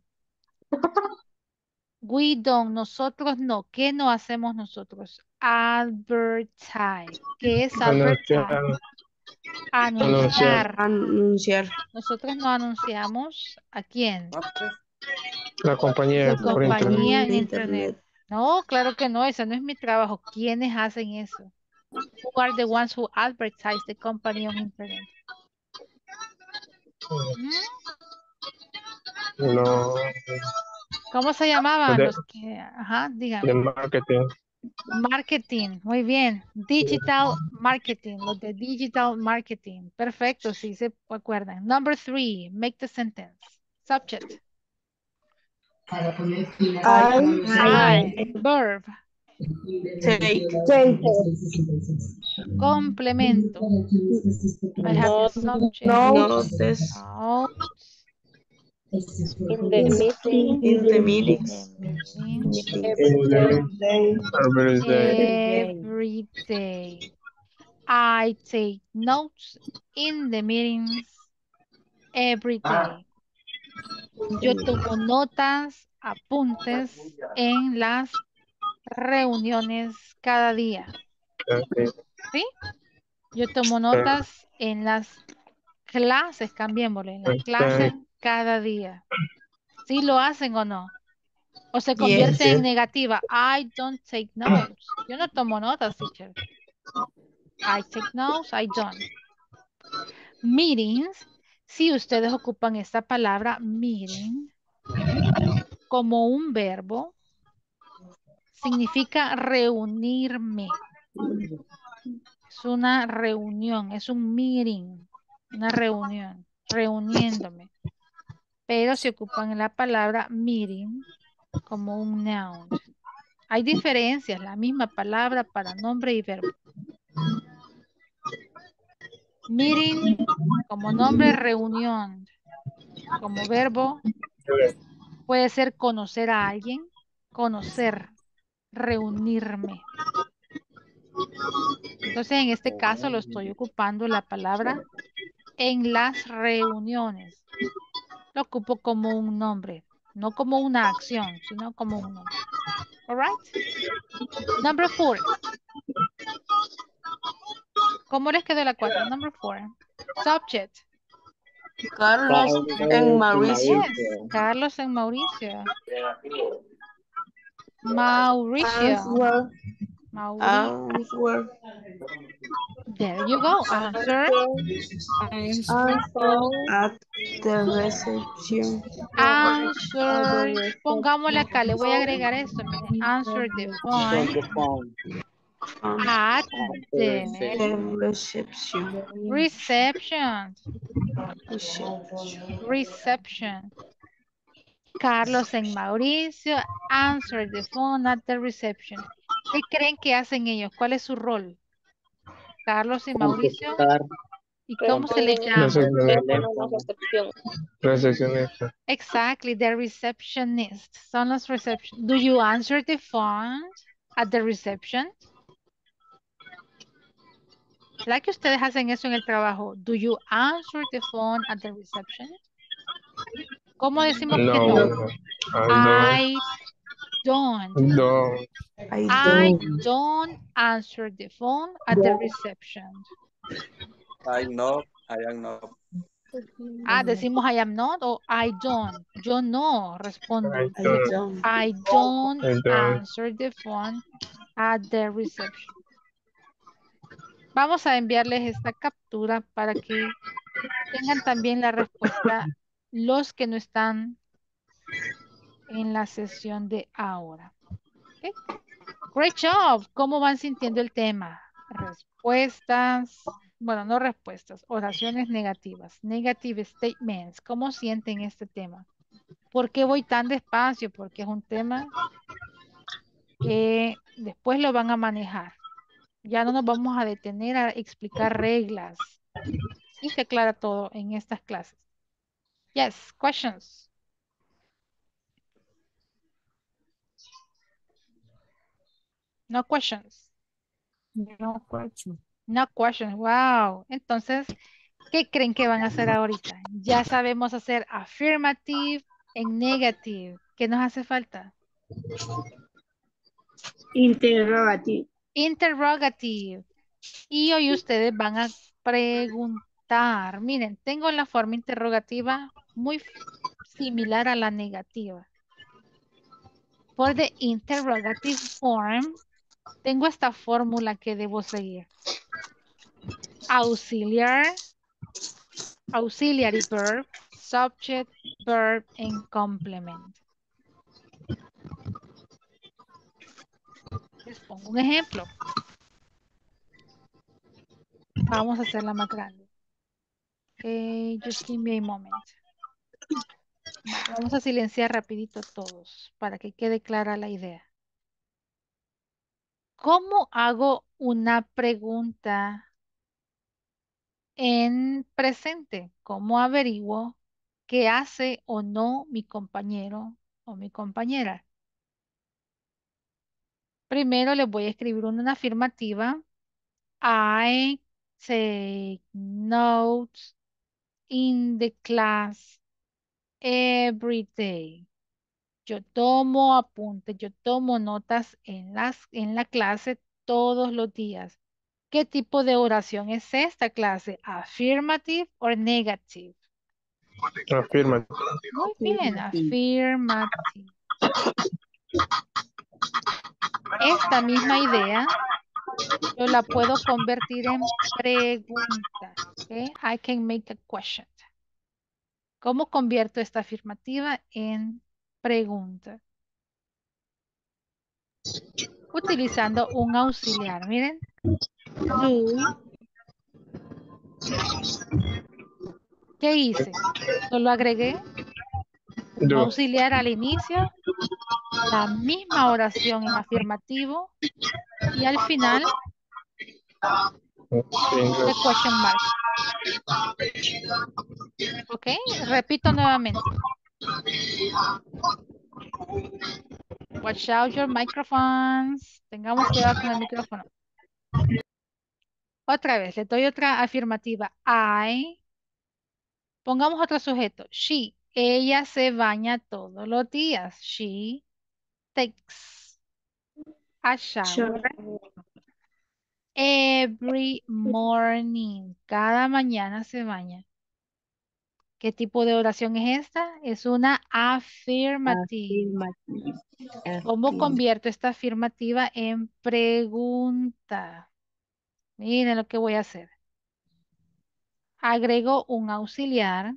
B: We don't, nosotros no. ¿Qué no hacemos nosotros? Advertise. ¿Qué es advertise?
L: Anunciar.
B: Anunciar.
J: Anunciar.
B: Nosotros no anunciamos ¿a quién?
L: La compañía
B: La
L: por internet.
B: compañía en
J: de
B: internet.
J: internet.
B: No, claro que no, ese no es mi trabajo. ¿Quiénes hacen eso? Who are the ones who advertise the company on internet? ¿Mm?
L: No,
B: ¿Cómo se llamaban
L: de,
B: los que? Ajá,
L: de
B: dígame.
L: marketing.
B: Marketing, muy bien. Digital marketing, los de digital marketing. Perfecto, sí se acuerdan. Number three, make the sentence. Subject.
J: I,
B: I, verb.
J: take.
C: take
B: Complemento. I have the subject.
J: Notice
B: Notes.
I: In the meeting,
J: in the meetings.
B: The meeting.
I: every day,
L: Every day.
B: Every day. I take notes in the meetings every day. Yo tomo notas, apuntes en las reuniones cada día.
L: Okay.
B: ¿Sí? Yo tomo notas en las clases, cambiémosle, en las
L: Okay.
B: clases cada día. ¿Sí lo hacen o no? O se
J: Yes.
B: convierte en negativa. I don't take notes. Yo no tomo notas, teacher. I take notes, I don't. Meetings, si ustedes ocupan esta palabra meeting como un verbo, significa reunirme. Es una reunión, es un meeting, una reunión, reuniéndome. Pero se ocupan la palabra meeting como un noun. Hay diferencias, la misma palabra para nombre y verbo. Meeting como nombre, reunión. Como verbo puede ser conocer a alguien, conocer, reunirme. Entonces en este caso lo estoy ocupando la palabra en las reuniones. Lo ocupo como un nombre, no como una acción, sino como un nombre. All right. Number four. ¿Cómo les quedó la cuatro? Number four. Subject.
J: Carlos en Mauricio.
B: Yes, Carlos en Mauricio. Mauricio.
J: Answer.
B: Mauricio.
J: Answer.
B: There you go. Answer.
J: Answer at the reception.
B: Answer. Pongámosle acá, le voy a agregar esto. Mire. Answer the phone
F: The phone
B: at
F: at the
B: the
J: The reception.
B: reception.
J: Reception.
B: Reception. Carlos en Mauricio. Answer the phone at the reception. ¿Qué creen que hacen ellos? ¿Cuál es su rol? Carlos y Mauricio.
F: contestar
B: ¿Y cómo se les
I: responden
B: llama?
I: al teléfono a recepción.
L: Recepcionista.
B: Exactly, the receptionist. Son los reception. Do you answer the phone at the reception? ¿Verdad que ustedes hacen eso en el trabajo? Do you answer the phone at the reception? ¿Cómo decimos que
L: No.
B: no?
L: I
B: I don't.
L: don't. Don't.
J: I
B: I
J: don't.
B: don't answer the phone at the reception.
K: I know, I am not.
B: Ah, decimos I am not o I don't. Yo no respondo.
L: I
J: I
L: don't.
J: don't.
B: I don't
L: I don't.
B: answer the phone at the reception. Vamos a enviarles esta captura para que tengan también la respuesta los que no están en la sesión de ahora. ¿Ok? Great job. ¿Cómo van sintiendo el tema? Respuestas, bueno, no respuestas, oraciones negativas, negative statements. ¿Cómo sienten este tema? ¿Por qué voy tan despacio? Porque es un tema que después lo van a manejar. Ya no nos vamos a detener a explicar reglas. Y se aclara todo en estas clases. Yes, questions. No questions.
C: No question.
B: No questions. Wow. Entonces, ¿qué creen que van a hacer ahorita? Ya sabemos hacer affirmative and negative. ¿Qué nos hace falta?
I: Interrogative.
B: Interrogative. Y hoy ustedes van a preguntar. Miren, tengo la forma interrogativa muy f- similar a la negativa. For the interrogative form, tengo esta fórmula que debo seguir. Auxiliar, auxiliary verb, subject, verb, and complement. Les pongo un ejemplo. Vamos a hacerla más grande. Okay, just give me a moment. Vale, vamos a silenciar rapidito todos para que quede clara la idea. ¿Cómo hago una pregunta en presente? ¿Cómo averiguo qué hace o no mi compañero o mi compañera? Primero les voy a escribir una afirmativa. I take notes in the class every day. Yo tomo apuntes, yo tomo notas en las, en la clase todos los días. ¿Qué tipo de oración es esta clase? ¿Affirmative o negative?
L: Afirma.
B: Muy bien, affirmative. Esta misma idea yo la puedo convertir en pregunta. ¿Ok? I can make a question. ¿Cómo convierto esta afirmativa en pregunta? Utilizando un auxiliar. Miren. Do. ¿Qué hice? Solo agregué un
L: Do.
B: auxiliar al inicio, la misma oración en afirmativo y al final the question mark. ¿Ok? Repito nuevamente. Watch out your microphones. Tengamos cuidado con el micrófono. Otra vez, le doy otra afirmativa. I. Pongamos otro sujeto. She. Ella se baña todos los días. She takes a shower every morning. Cada mañana se baña. ¿Qué tipo de oración es esta? Es una affirmative.
M: Afirmative.
B: ¿Cómo convierto esta afirmativa en pregunta? Miren lo que voy a hacer. Agrego un auxiliar.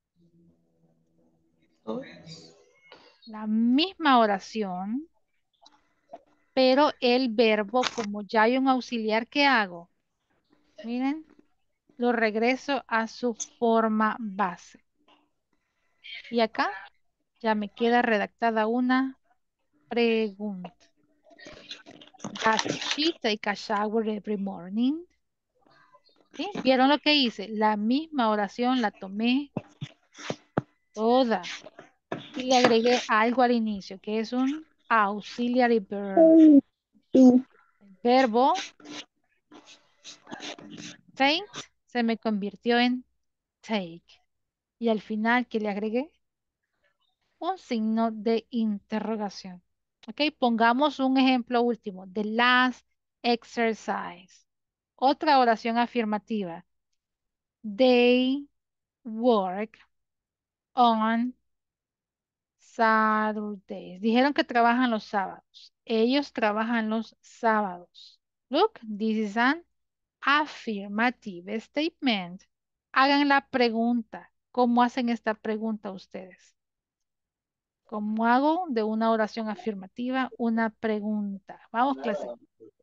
B: La misma oración. Pero el verbo, como ya hay un auxiliar, ¿qué hago? Miren, lo regreso a su forma base. Y acá ya me queda redactada una pregunta. Does she take a shower every morning? ¿Sí? ¿Vieron lo que hice? La misma oración la tomé toda y le agregué algo al inicio, que es un auxiliary verb. El verbo take se me convirtió en take. Y al final, ¿qué le agregué? Un signo de interrogación. Ok, pongamos un ejemplo último. The last exercise. Otra oración afirmativa. They work on Saturdays. Dijeron que trabajan los sábados. Ellos trabajan los sábados. Look, this is an affirmative statement. Hagan la pregunta. ¿Cómo hacen esta pregunta ustedes? ¿Cómo hago de una oración afirmativa una pregunta? Vamos, clase.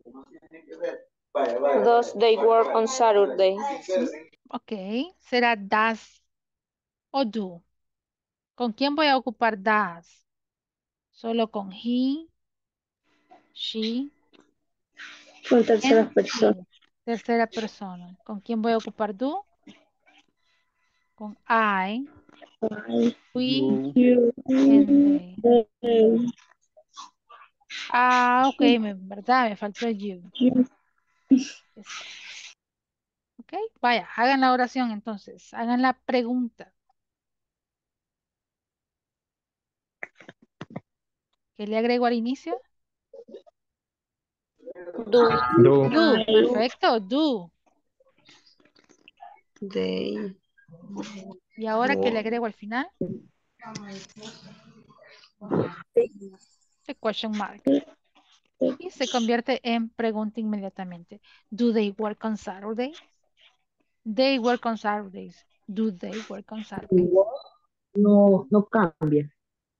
I: Does they work on Saturday?
B: Ok, será does o do. ¿Con quién voy a ocupar does? ¿Solo con he, she,
I: Con tercera
B: and
I: persona.
B: it? Tercera persona. ¿Con quién voy a ocupar do? Con I,
I: I,
B: we,
I: you,
B: and they.
I: they,
B: Ah, ok, me, verdad, me faltó el you.
I: you.
B: Yes. Ok, vaya, hagan la oración entonces. Hagan la pregunta. ¿Qué le agrego al inicio?
I: Do,
L: Do.
B: Do,
I: I,
B: perfecto, do.
J: They.
B: ¿Y ahora qué le agrego al final? The question mark. Y se convierte en pregunta inmediatamente. Do they work on Saturdays? They work on Saturdays. Do they work on Saturdays?
C: No, no cambia.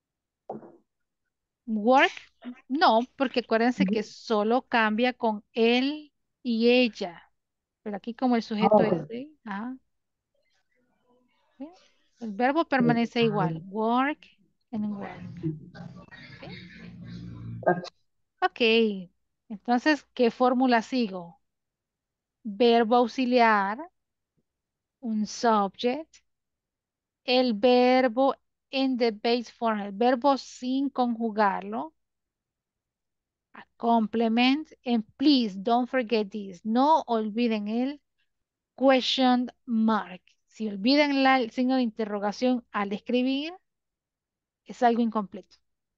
B: Work, no, porque acuérdense que solo cambia con él y ella. Pero aquí como el sujeto es they, ah, ¿sí? El verbo permanece igual. Work and work. ¿Sí? Ok. Entonces, ¿qué fórmula sigo? Verbo auxiliar, un subject, el verbo in the base form, el verbo sin conjugarlo, a complement, and please don't forget this, no olviden el question mark. Si olvidan la- el signo de interrogación al escribir, es algo incompleto.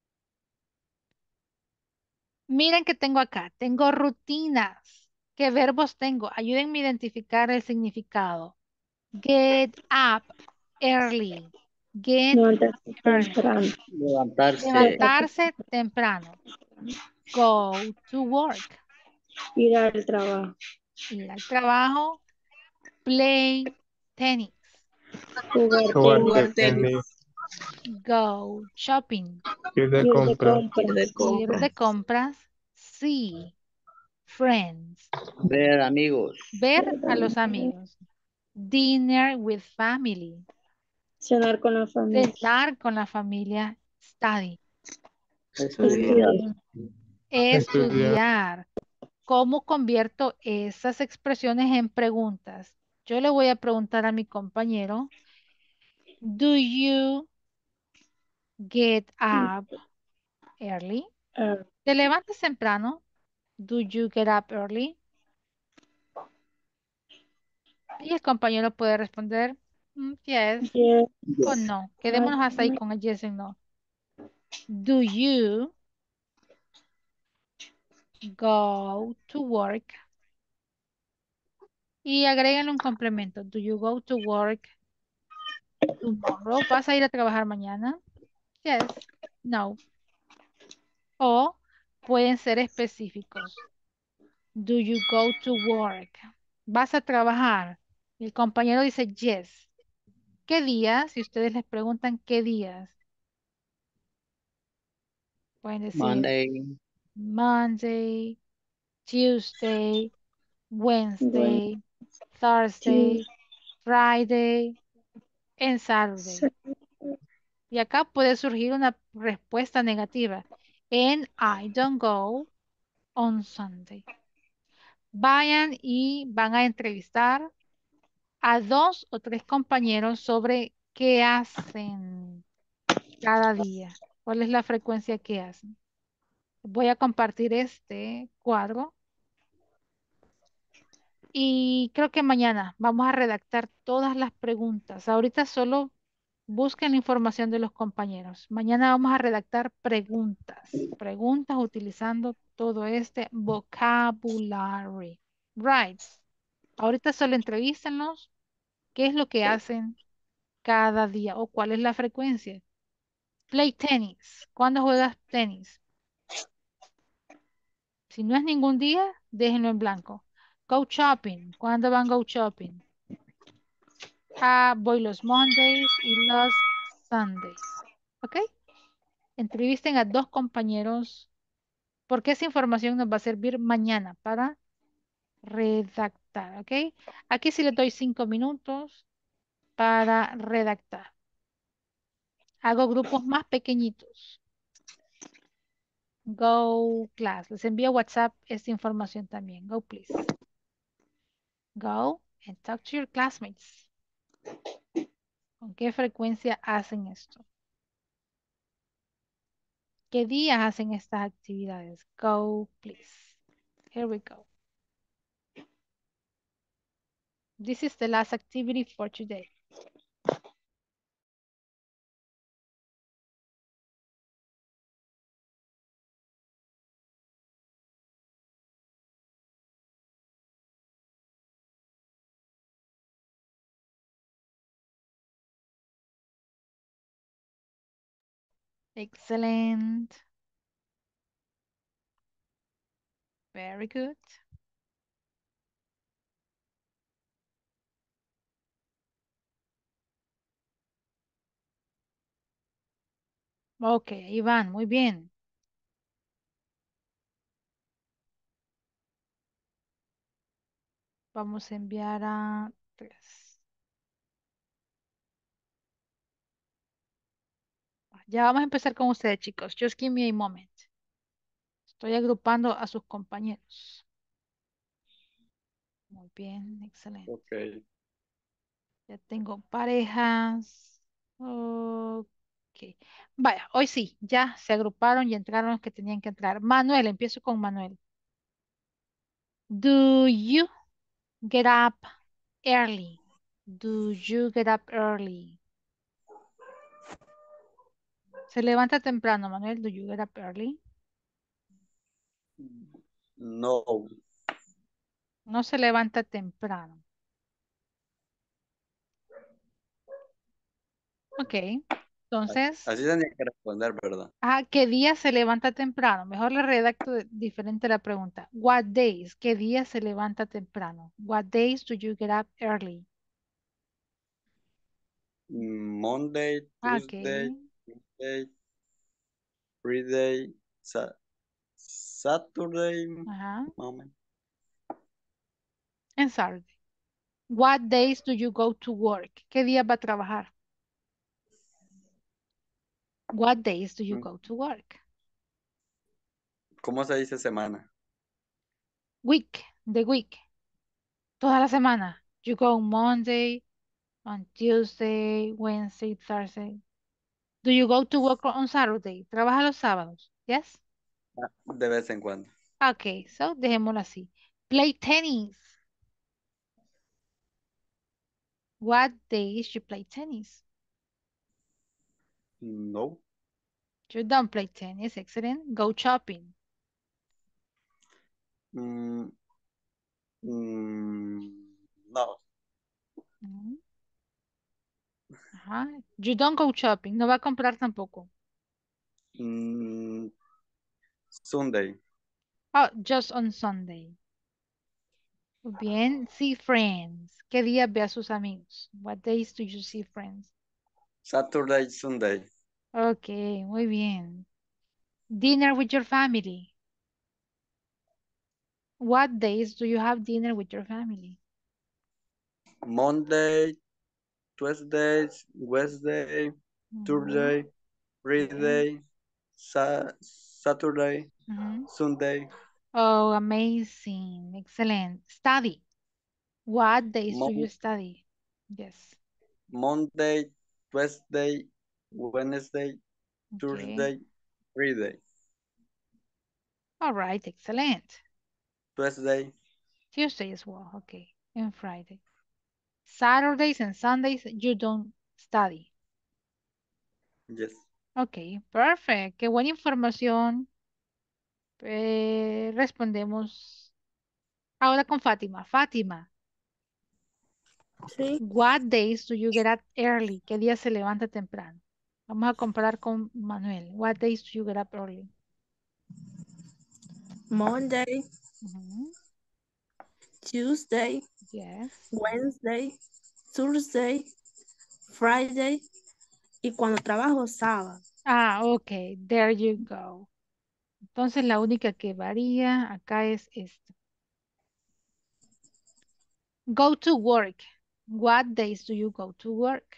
B: Miren que tengo acá, tengo rutinas. ¿Qué verbos tengo? Ayúdenme a identificar el significado. Get up early. Get
I: levantarse
B: early.
I: temprano.
F: Levantarse.
B: Levantarse temprano. Go to work.
I: Ir al trabajo.
B: Ir al trabajo. Play tennis.
I: Jugar
L: Jugar
I: tenis.
L: tenis.
B: Go shopping.
L: Ir de
I: Ir de
L: compras.
J: Ir de
B: Ir
J: compras.
B: de compras. See friends.
F: Ver amigos.
B: Ver a los amigos. Dinner with family.
I: Cenar con la familia.
B: Cenar con la familia. Study.
F: Estudiar.
B: Estudiar. ¿Cómo convierto esas expresiones en preguntas? Yo le voy a preguntar a mi compañero, do you get up early?
I: Ah,
B: ¿Te levantas temprano? Do you get up early? Y el compañero puede responder, "Mm, yes
I: yes,
B: o no. Quedémonos hasta ahí con el yes y no. Do you go to work? Y agréguenle un complemento. Do you go to work tomorrow? ¿Vas a ir a trabajar mañana? Yes. No. O pueden ser específicos. Do you go to work? ¿Vas a trabajar? Y el compañero dice yes. ¿Qué días? Si ustedes les preguntan qué días, pueden decir
F: Monday.
B: Monday, Tuesday,
I: bueno,
B: Wednesday, Thursday, Friday, and Saturday.
I: sí,
B: Y acá puede surgir una respuesta negativa. And I don't go on Sunday. Vayan y van a entrevistar a dos o tres compañeros sobre qué hacen cada día. ¿Cuál es la frecuencia que hacen? Voy a compartir este cuadro y creo que mañana vamos a redactar todas las preguntas. Ahorita solo busquen la información de los compañeros. Mañana vamos a redactar preguntas. Preguntas utilizando todo este vocabulary. Right. Ahorita solo entrevístenlos. ¿Qué es lo que hacen cada día o cuál es la frecuencia? Play tenis. ¿Cuándo juegas tenis? Si no es ningún día, déjenlo en blanco. Go shopping. ¿Cuándo van go shopping? Ah, voy los Mondays y los Sundays. ¿Ok? Entrevisten a dos compañeros porque esa información nos va a servir mañana para redactar, ¿ok? Aquí sí les doy cinco minutos para redactar. Hago grupos más pequeñitos. Go class. Les envío WhatsApp esta información también. Go please. Go and talk to your classmates. ¿Con qué frecuencia hacen esto? ¿Qué días hacen estas actividades? Go please. Here we go. This is the last activity for today. Excellent. Very good. Ok, Iván, muy bien. Vamos a enviar a tres. Ya vamos a empezar con ustedes, chicos. Just give me a moment. Estoy agrupando a sus compañeros. Muy bien, excelente.
K: Ok.
B: Ya tengo parejas. Ok. Vaya, hoy sí, ya se agruparon y entraron los que tenían que entrar. Manuel, empiezo con Manuel. Do you get up early? Do you get up early? Se levanta temprano, Manuel. Do you get up early?
K: No.
B: No se levanta temprano. Ok. Entonces,
K: Así tenía que responder, ¿verdad?
B: ¿a qué día se levanta temprano? Mejor le redacto de- diferente la pregunta. What days? ¿Qué día se levanta temprano? What days do you get up early?
K: Monday,
B: Ah, ok.
K: Tuesday, Wednesday, Friday, Sa- Saturday,
B: Ajá.
K: moment.
B: And Saturday. What days do you go to work? ¿Qué día va a trabajar? What days do you
K: Mm.
B: go to work?
K: ¿Cómo se dice semana?
B: Week, the week. Toda la semana. You go on Monday, on Tuesday, Wednesday, Thursday. Do you go to work on Saturday? ¿Trabaja los sábados? Yes?
K: Ah, de vez en cuando.
B: Okay, so dejémoslo así. Play tennis. What days you play tennis?
K: No.
B: You don't play tennis. Excellent. Go shopping.
K: Mm, mm, no.
B: Mm, Ajá. You don't go shopping. No va a comprar tampoco.
K: Mm, Sunday.
B: Oh, just on Sunday. Muy bien. See friends. ¿Qué día ve a sus amigos? What days do you see friends?
K: Saturday, Sunday.
B: Okay, muy bien. Dinner with your family. What days do you have dinner with your family?
K: Monday, Tuesday, Wednesday,
B: Mhm,
K: Thursday,
B: okay.
K: Friday, Sa- Saturday,
B: Mhm.
K: Sunday,
B: Oh, amazing. Excellent. Study. What days do you
K: Mon-
B: study? Yes.
K: Monday, Tuesday, Wednesday,
B: Okay.
K: Thursday, Friday,
B: All right. Excellent.
K: Tuesday,
B: Tuesday as well. Okay. And Friday. Saturdays and Sundays, you don't study.
K: yes.
B: Okay. Perfect. Qué buena información. Eh, respondemos ahora con Fátima. Fátima.
J: Sí.
B: What days do you get up early? ¿Qué día se levanta temprano? Vamos a comparar con Manuel. What days do you get up early?
J: Monday,
B: Ujú.
J: Tuesday,
B: Yes.
J: Wednesday, Thursday, Friday y cuando trabajo sábado.
B: Ah, ok, there you go. Entonces la única que varía acá es esta. Go to work. What days do you go to work?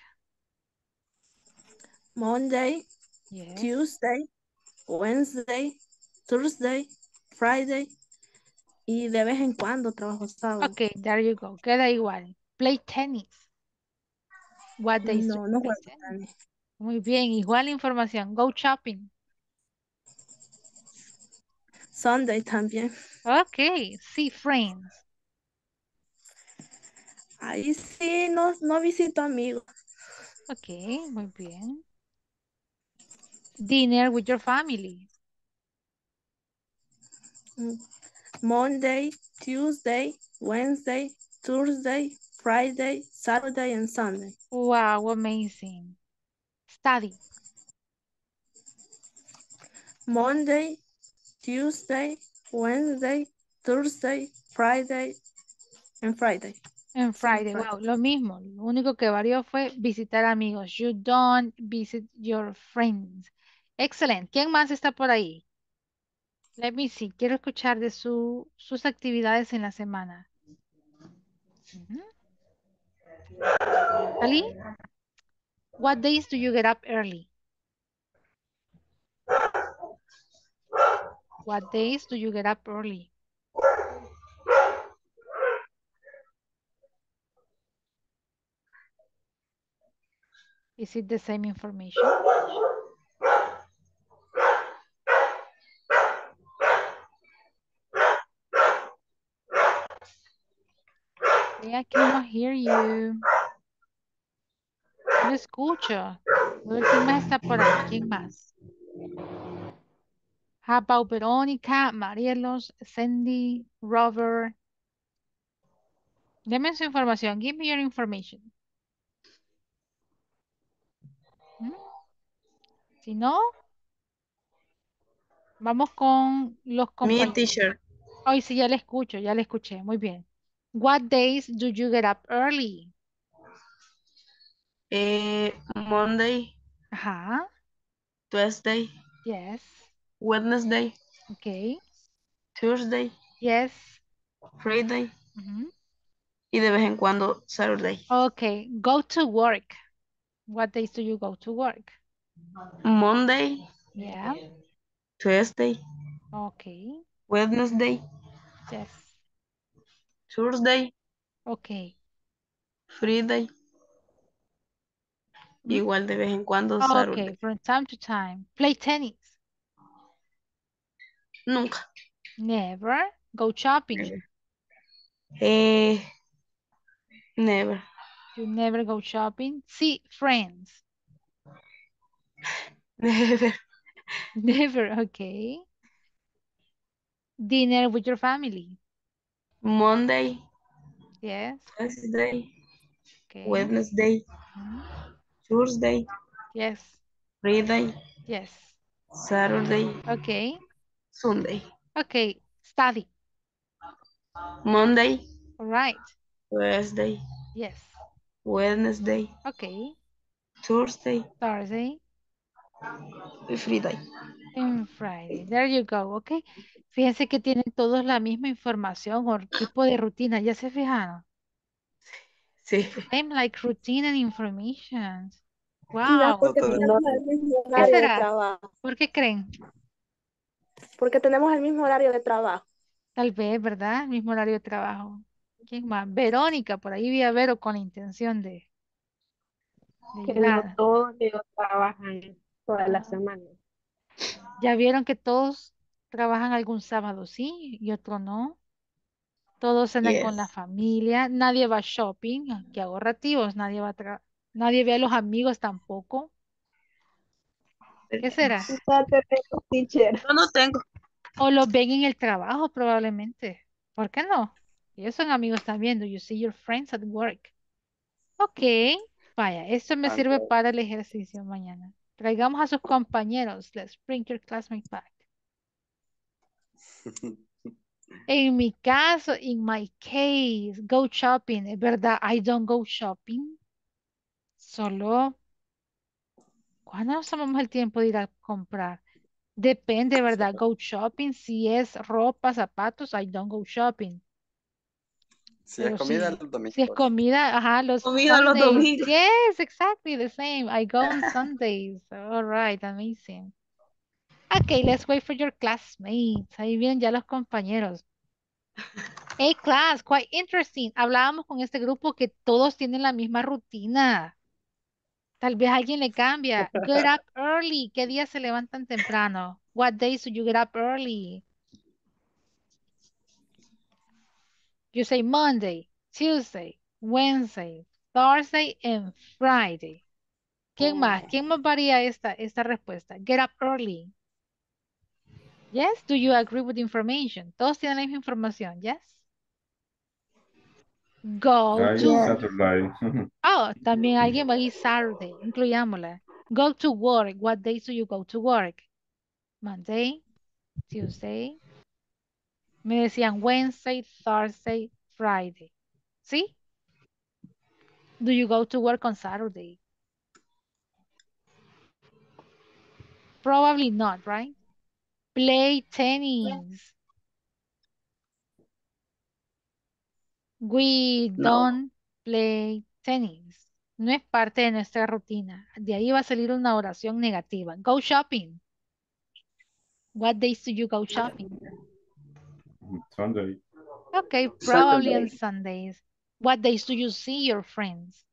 J: Monday,
B: Yes.
J: Tuesday, Wednesday, Thursday, Friday y de vez en cuando trabajo sábado.
B: Ok, there you go. Queda igual. Play tennis. What days do
J: No,
B: you
J: no
B: play
J: juego
B: tennis?
J: tenis.
B: Muy bien, igual información. Go shopping.
J: Sunday también.
B: Ok, see friends.
J: Ahí sí, no, no visito amigos.
B: Ok, muy bien. Dinner with your family.
J: Mm, Monday, Tuesday, Wednesday, Thursday, Friday, Saturday, and Sunday.
B: Wow, amazing. Study.
J: Monday, Tuesday, Wednesday, Thursday, Friday, and Friday.
B: En
J: Same
B: Friday,
J: Friday.
B: wow, lo mismo. Lo único que varió fue visitar amigos. You don't visit your friends. Excelente. ¿Quién más está por ahí? Let me see. Quiero escuchar de su, sus actividades en la semana. Ujú. Ali, what days do you get up early? What days do you get up early? Is it the same information? Okay, I cannot hear you. No lo escucho. A ver quién más está por ahí. ¿Quién más? How about Verónica, Marielos, Sandy, Robert? Deme su información. Give me your information. ¿Mm? Si no, vamos con los
J: Me,
B: compañeros.
J: teacher.
B: Hoy sí, ya le escucho, ya le escuché. Muy bien. What days do you get up early?
J: Eh, Monday,
B: Ajá.
J: Tuesday,
B: Yes.
J: Wednesday,
B: Okay.
J: Thursday,
B: Yes.
J: Friday
B: Ujú.
J: y de vez en cuando Saturday.
B: Okay. Go to work. What days do you go to work?
J: Monday,
B: Yeah.
J: Tuesday,
B: Okay.
J: Wednesday,
B: Yes.
J: Thursday,
B: Okay.
J: Friday,
B: ¿Mm?
J: igual de vez en cuando
B: Okay.
J: Saturday.
B: From time to time. Play tennis.
J: Nunca.
B: Never. Go shopping.
J: Never. Eh, never.
B: You never go shopping. See friends.
J: Never.
B: Never. Okay. Dinner with your family.
J: Monday,
B: Yes.
J: Tuesday,
B: Okay.
J: Wednesday,
B: Mhm.
J: Thursday,
B: Yes.
J: Friday,
B: Yes.
J: Saturday,
B: Okay.
J: Sunday.
B: Okay. Study.
J: Monday,
B: All right.
J: Tuesday,
B: Yes.
J: Wednesday,
B: Okay.
J: Thursday
B: Thursday
J: y Friday.
B: and Friday. There you go. Okay. Fíjense que tienen todos la misma información o tipo de rutina. ¿Ya se fijaron?
J: Sí.
B: Same like routine and information.
C: Quizás
B: Wow.
C: porque
K: Nosotros,
C: tenemos el mismo
B: ¿Qué
C: horario de
B: será?
C: trabajo.
B: ¿Por qué creen?
C: Porque tenemos el mismo horario de trabajo.
B: Tal vez, ¿verdad? Mismo horario de trabajo. ¿Quién más? Verónica, por ahí vi a Vero con la intención de, de
M: Que no
B: ayudar.
M: todos ellos trabajan toda la
B: Ah,
M: semana.
B: ya vieron que todos trabajan algún sábado, sí, y otro no. Todos andan con la
J: Yes.
B: familia, nadie va shopping, ah, qué ahorrativos, nadie va a tra- nadie ve a los amigos tampoco. ¿Qué será?
M: Ya te tengo, teacher.
J: Yo no tengo.
B: O los ven en el trabajo probablemente. ¿Por qué no? Ellos son amigos también. Do you see your friends at work? Ok, vaya, esto me sirve
K: también.
B: para el ejercicio mañana. Traigamos a sus compañeros. Let's bring your classmate back. En mi caso, in my case, go shopping. Es verdad, I don't go shopping. Solo ¿Cuándo nos tomamos el tiempo de ir a comprar? Depende, ¿verdad? Go shopping. Si es ropa, zapatos, I don't go shopping.
K: Si es
B: Pero
K: comida,
B: sí,
K: los
B: si es
K: domingos.
B: comida, ajá, los
J: Comida los
B: Sundays.
J: domingos.
B: Yes, exactly the same. I go on Sundays. All right, amazing. Okay, let's wait for your classmates. Ahí vienen ya los compañeros. Hey, class, quite interesting. Hablábamos con este grupo que todos tienen la misma rutina. Tal vez alguien le cambia. Get up early. ¿Qué días se levantan temprano? What days do you get up early? You say Monday, Tuesday, Wednesday, Thursday, and Friday. ¿Quién más? ¿Quién más varía esta, esta respuesta? Get up early. Yes, do you agree with the information? Todos tienen la misma información, yes? Go
E: I
B: to...
E: Saturday.
B: Oh, también alguien va a ir Saturday. Incluyámosla. Go to work. What days do you go to work? Monday, Tuesday. Me decían Wednesday, Thursday, Friday. ¿Sí? Do you go to work on Saturday? Probably not, right? Play tennis. We
F: No.
B: don't play tennis. No es parte de nuestra rutina. De ahí va a salir una oración negativa. Go shopping. What days do you go shopping?
E: Sunday.
B: Okay, probably on
F: Saturday.
B: Sundays. What days do you see your friends?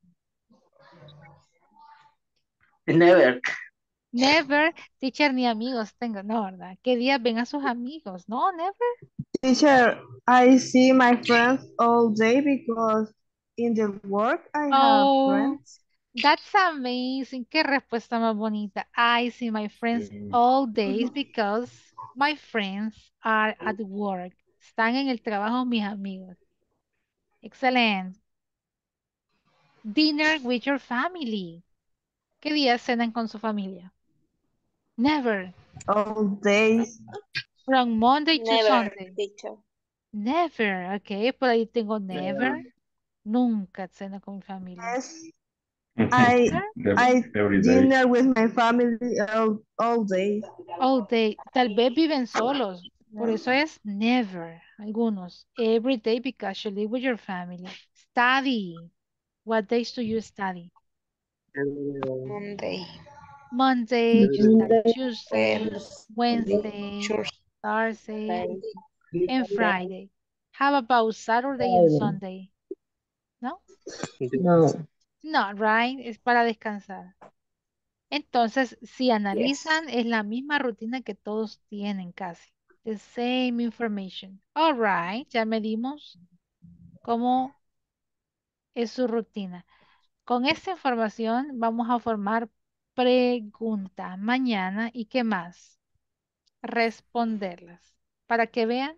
F: Never.
B: Never. Teacher, ni amigos tengo. No, ¿verdad? ¿Qué días ven a sus amigos? No, never.
J: Teacher, I see my friends all day because in the work I have
B: Oh,
J: friends.
B: that's amazing. Qué respuesta más bonita. I see my friends
E: Mm.
B: all days because my friends are at work. Están en el trabajo mis amigos. Excelente. Dinner with your family. ¿Qué días cenan con su familia? Never.
J: All days.
B: From Monday to
M: Never,
B: Sunday.
M: teacher.
B: Never. Ok, por ahí tengo never. Nunca ceno con mi familia.
J: Yes, I
B: Never.
J: I
E: Every day.
J: dinner with my family all, all day.
B: All day. Tal vez viven solos. Por eso es never. Algunos. Every day because you live with your family. Study. What days do you study?
M: Monday,
B: Monday, you study
M: Monday,
B: Tuesday, Wednesday,
M: Tuesday,
B: Thursday, and Friday. How about Saturday and
C: Friday.
B: Sunday? No?
C: No.
B: No, right? Es para descansar. Entonces, si
M: yes.
B: analizan, es la misma rutina que todos tienen casi. The same information. All right, ya medimos cómo es su rutina. Con esta información vamos a formar preguntas mañana y qué más, responderlas para que vean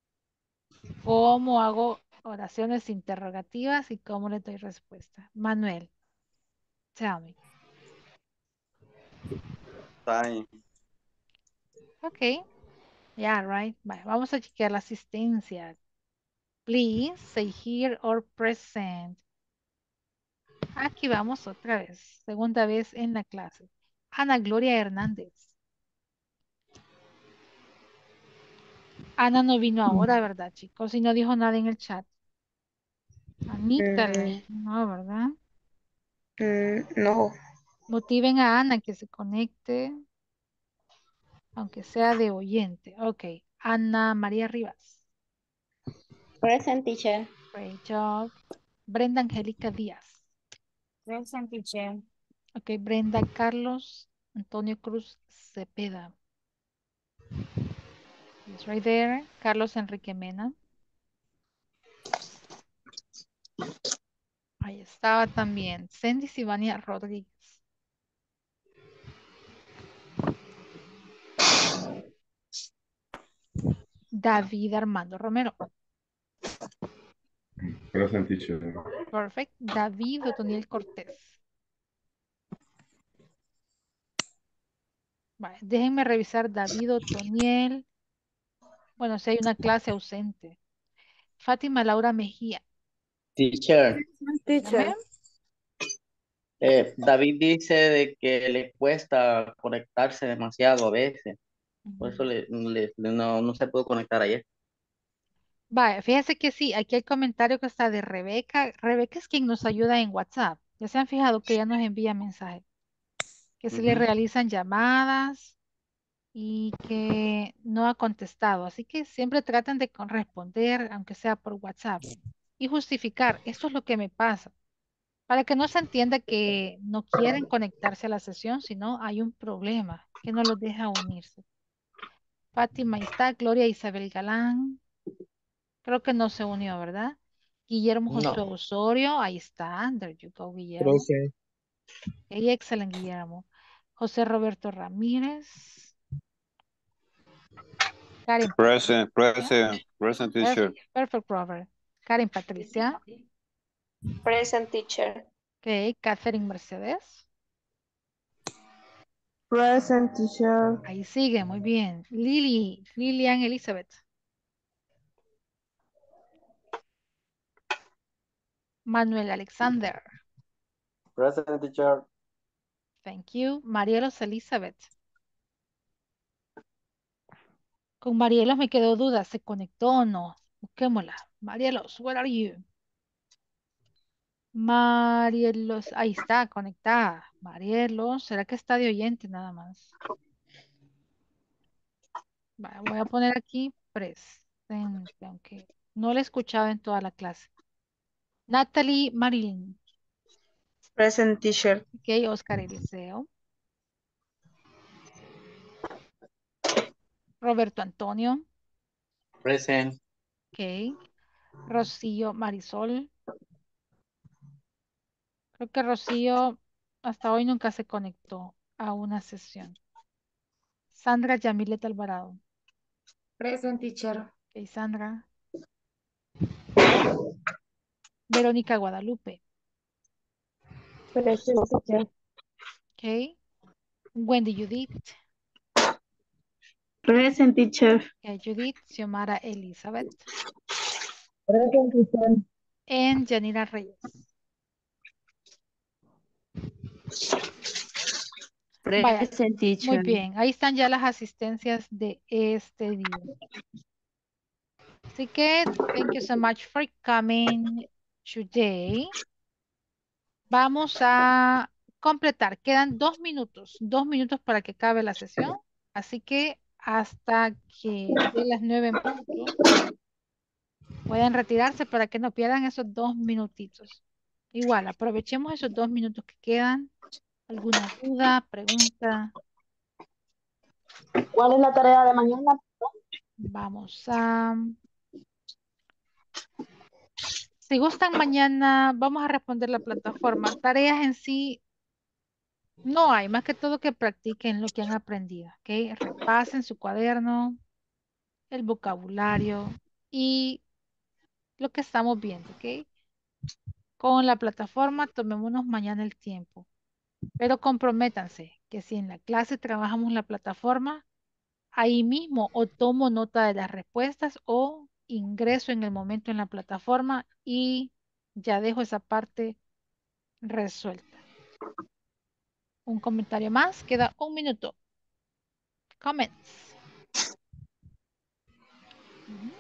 B: cómo hago oraciones interrogativas y cómo le doy respuesta. Manuel, tell me.
K: Time.
B: Ok, yeah, right. Vale, vamos a chequear la asistencia. Please say here or present. Aquí vamos otra vez, segunda vez en la clase. Ana Gloria Hernández. Ana no vino ahora, ¿verdad, chicos? Y no dijo nada en el chat. Anita,
M: Mm,
B: no, ¿verdad?
M: mm, no.
B: Motiven a Ana que se conecte, aunque sea de oyente. Ok, Ana María Rivas.
I: Present, teacher.
B: Great job. Brenda Angélica Díaz.
D: Present, teacher.
B: Ok, Brenda Carlos Antonio Cruz Cepeda. He's right there. Carlos Enrique Mena. Ahí estaba también. Cindy Sivania Rodríguez. David Armando Romero.
E: Present teacher.
B: Perfect. David Otoniel Cortés. Vale, déjenme revisar David Otoniel. Bueno, si hay una clase ausente. Fátima Laura Mejía.
F: Teacher.
B: Dígame.
F: Eh, David dice de que le cuesta conectarse demasiado a veces. Por eso le, le- le- no, no se pudo conectar ayer.
B: Vaya, fíjense que sí, aquí el comentario que está de Rebeca. Rebeca es quien nos ayuda en WhatsApp. Ya se han fijado que ella nos envía mensajes, que se le
F: Ujú.
B: realizan llamadas y que no ha contestado. Así que siempre traten de con- responder, aunque sea por WhatsApp, y justificar, esto es lo que me pasa, para que no se entienda que no quieren conectarse a la sesión, sino hay un problema que no los deja unirse. Fátima ahí está, Gloria Isabel Galán, creo que no se unió, ¿verdad? Guillermo Josué
F: No.
B: Osorio, ahí está, there you go, Guillermo.
L: Present.
B: Okay, excelente, Guillermo. José Roberto Ramírez, Karen Patricia.
A: Present, present, present teacher.
B: Perfect, perfect, Robert. Karen Patricia.
M: Present teacher.
B: Ok, Catherine Mercedes.
J: Present teacher.
B: Ahí sigue, muy bien. Lily, Lilian Elizabeth. Manuel Alexander.
K: Present teacher.
B: Thank you. Marielos Elizabeth. Con Marielos me quedó duda, ¿se conectó o no? Busquémosla. Marielos, where are you? Marielos, ahí está, conectada. Marielos, ¿será que está de oyente nada más? Va, voy a poner aquí presente, aunque no la he escuchado en toda la clase. Natalie Marilyn.
J: Present teacher.
B: Ok, Oscar Eliseo. Roberto Antonio.
F: Present.
B: Ok. Rocío Marisol. Creo que Rocío hasta hoy nunca se conectó a una sesión. Sandra Yamilet Alvarado.
G: Present teacher.
B: Ok, Sandra. Verónica Guadalupe.
I: Present teacher.
B: Ok. Wendy Judith.
I: Present teacher.
B: Ok, Judith Xiomara Elizabeth.
C: Present teacher.
B: And Yanira Reyes. Vaya,
I: Present
B: muy
I: teacher.
B: bien. Ahí están ya las asistencias de este día. Así que, thank you so much for coming today. Vamos a completar. Quedan dos minutos, dos minutos para que acabe la sesión. Así que hasta que de las nueve en punto pueden retirarse para que no pierdan esos dos minutitos. Igual, aprovechemos esos dos minutos que quedan. ¿Alguna duda, pregunta?
C: ¿Cuál es la tarea de mañana?
B: Vamos a... Si gustan mañana, vamos a responder la plataforma. Tareas en sí no hay, más que todo que practiquen lo que han aprendido, ¿ok? Repasen su cuaderno, el vocabulario y lo que estamos viendo, ¿ok? Con la plataforma tomémonos mañana el tiempo, pero comprométanse que si en la clase trabajamos la plataforma, ahí mismo o tomo nota de las respuestas o ingreso en el momento en la plataforma y ya dejo esa parte resuelta. Un comentario más, queda un minuto. Comments. Ujú.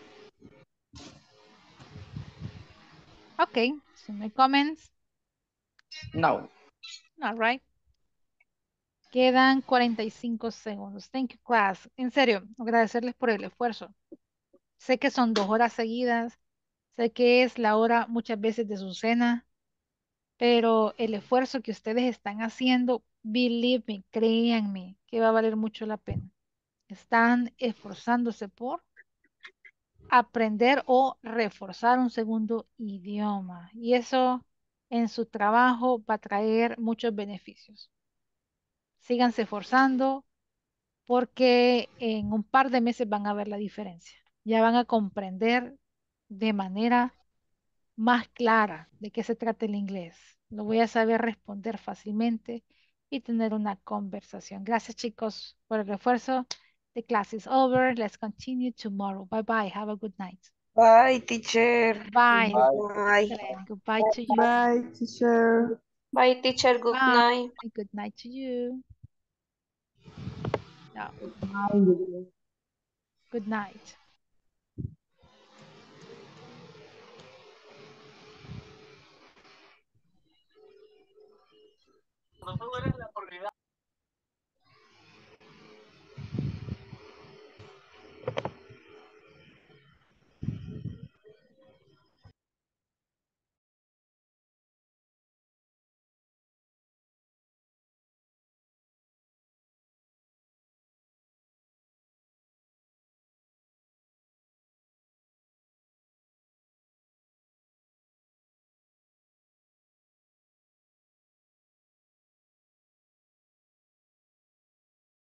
B: Ok, so no hay comments.
F: No.
B: All right. Quedan cuarenta y cinco segundos. Thank you, class. En serio, agradecerles por el esfuerzo. Sé que son dos horas seguidas. Sé que es la hora muchas veces de su cena, pero el esfuerzo que ustedes están haciendo, believe me, créanme, que va a valer mucho la pena. Están esforzándose por aprender o reforzar un segundo idioma. Y eso en su trabajo va a traer muchos beneficios. Síganse esforzando porque en un par de meses van a ver la diferencia. Ya van a comprender de manera más clara de qué se trata el inglés. Lo voy a saber responder fácilmente y tener una conversación. Gracias, chicos, por el refuerzo. The class is over. Let's continue tomorrow. Bye bye. Have a good night.
M: Bye, teacher.
B: Bye.
M: Bye.
B: Excellent. Goodbye to you.
J: Bye, teacher.
M: Bye, teacher. Good
B: Bye.
M: night.
B: Good night to you. Ciao.
C: Good night.
B: Good night.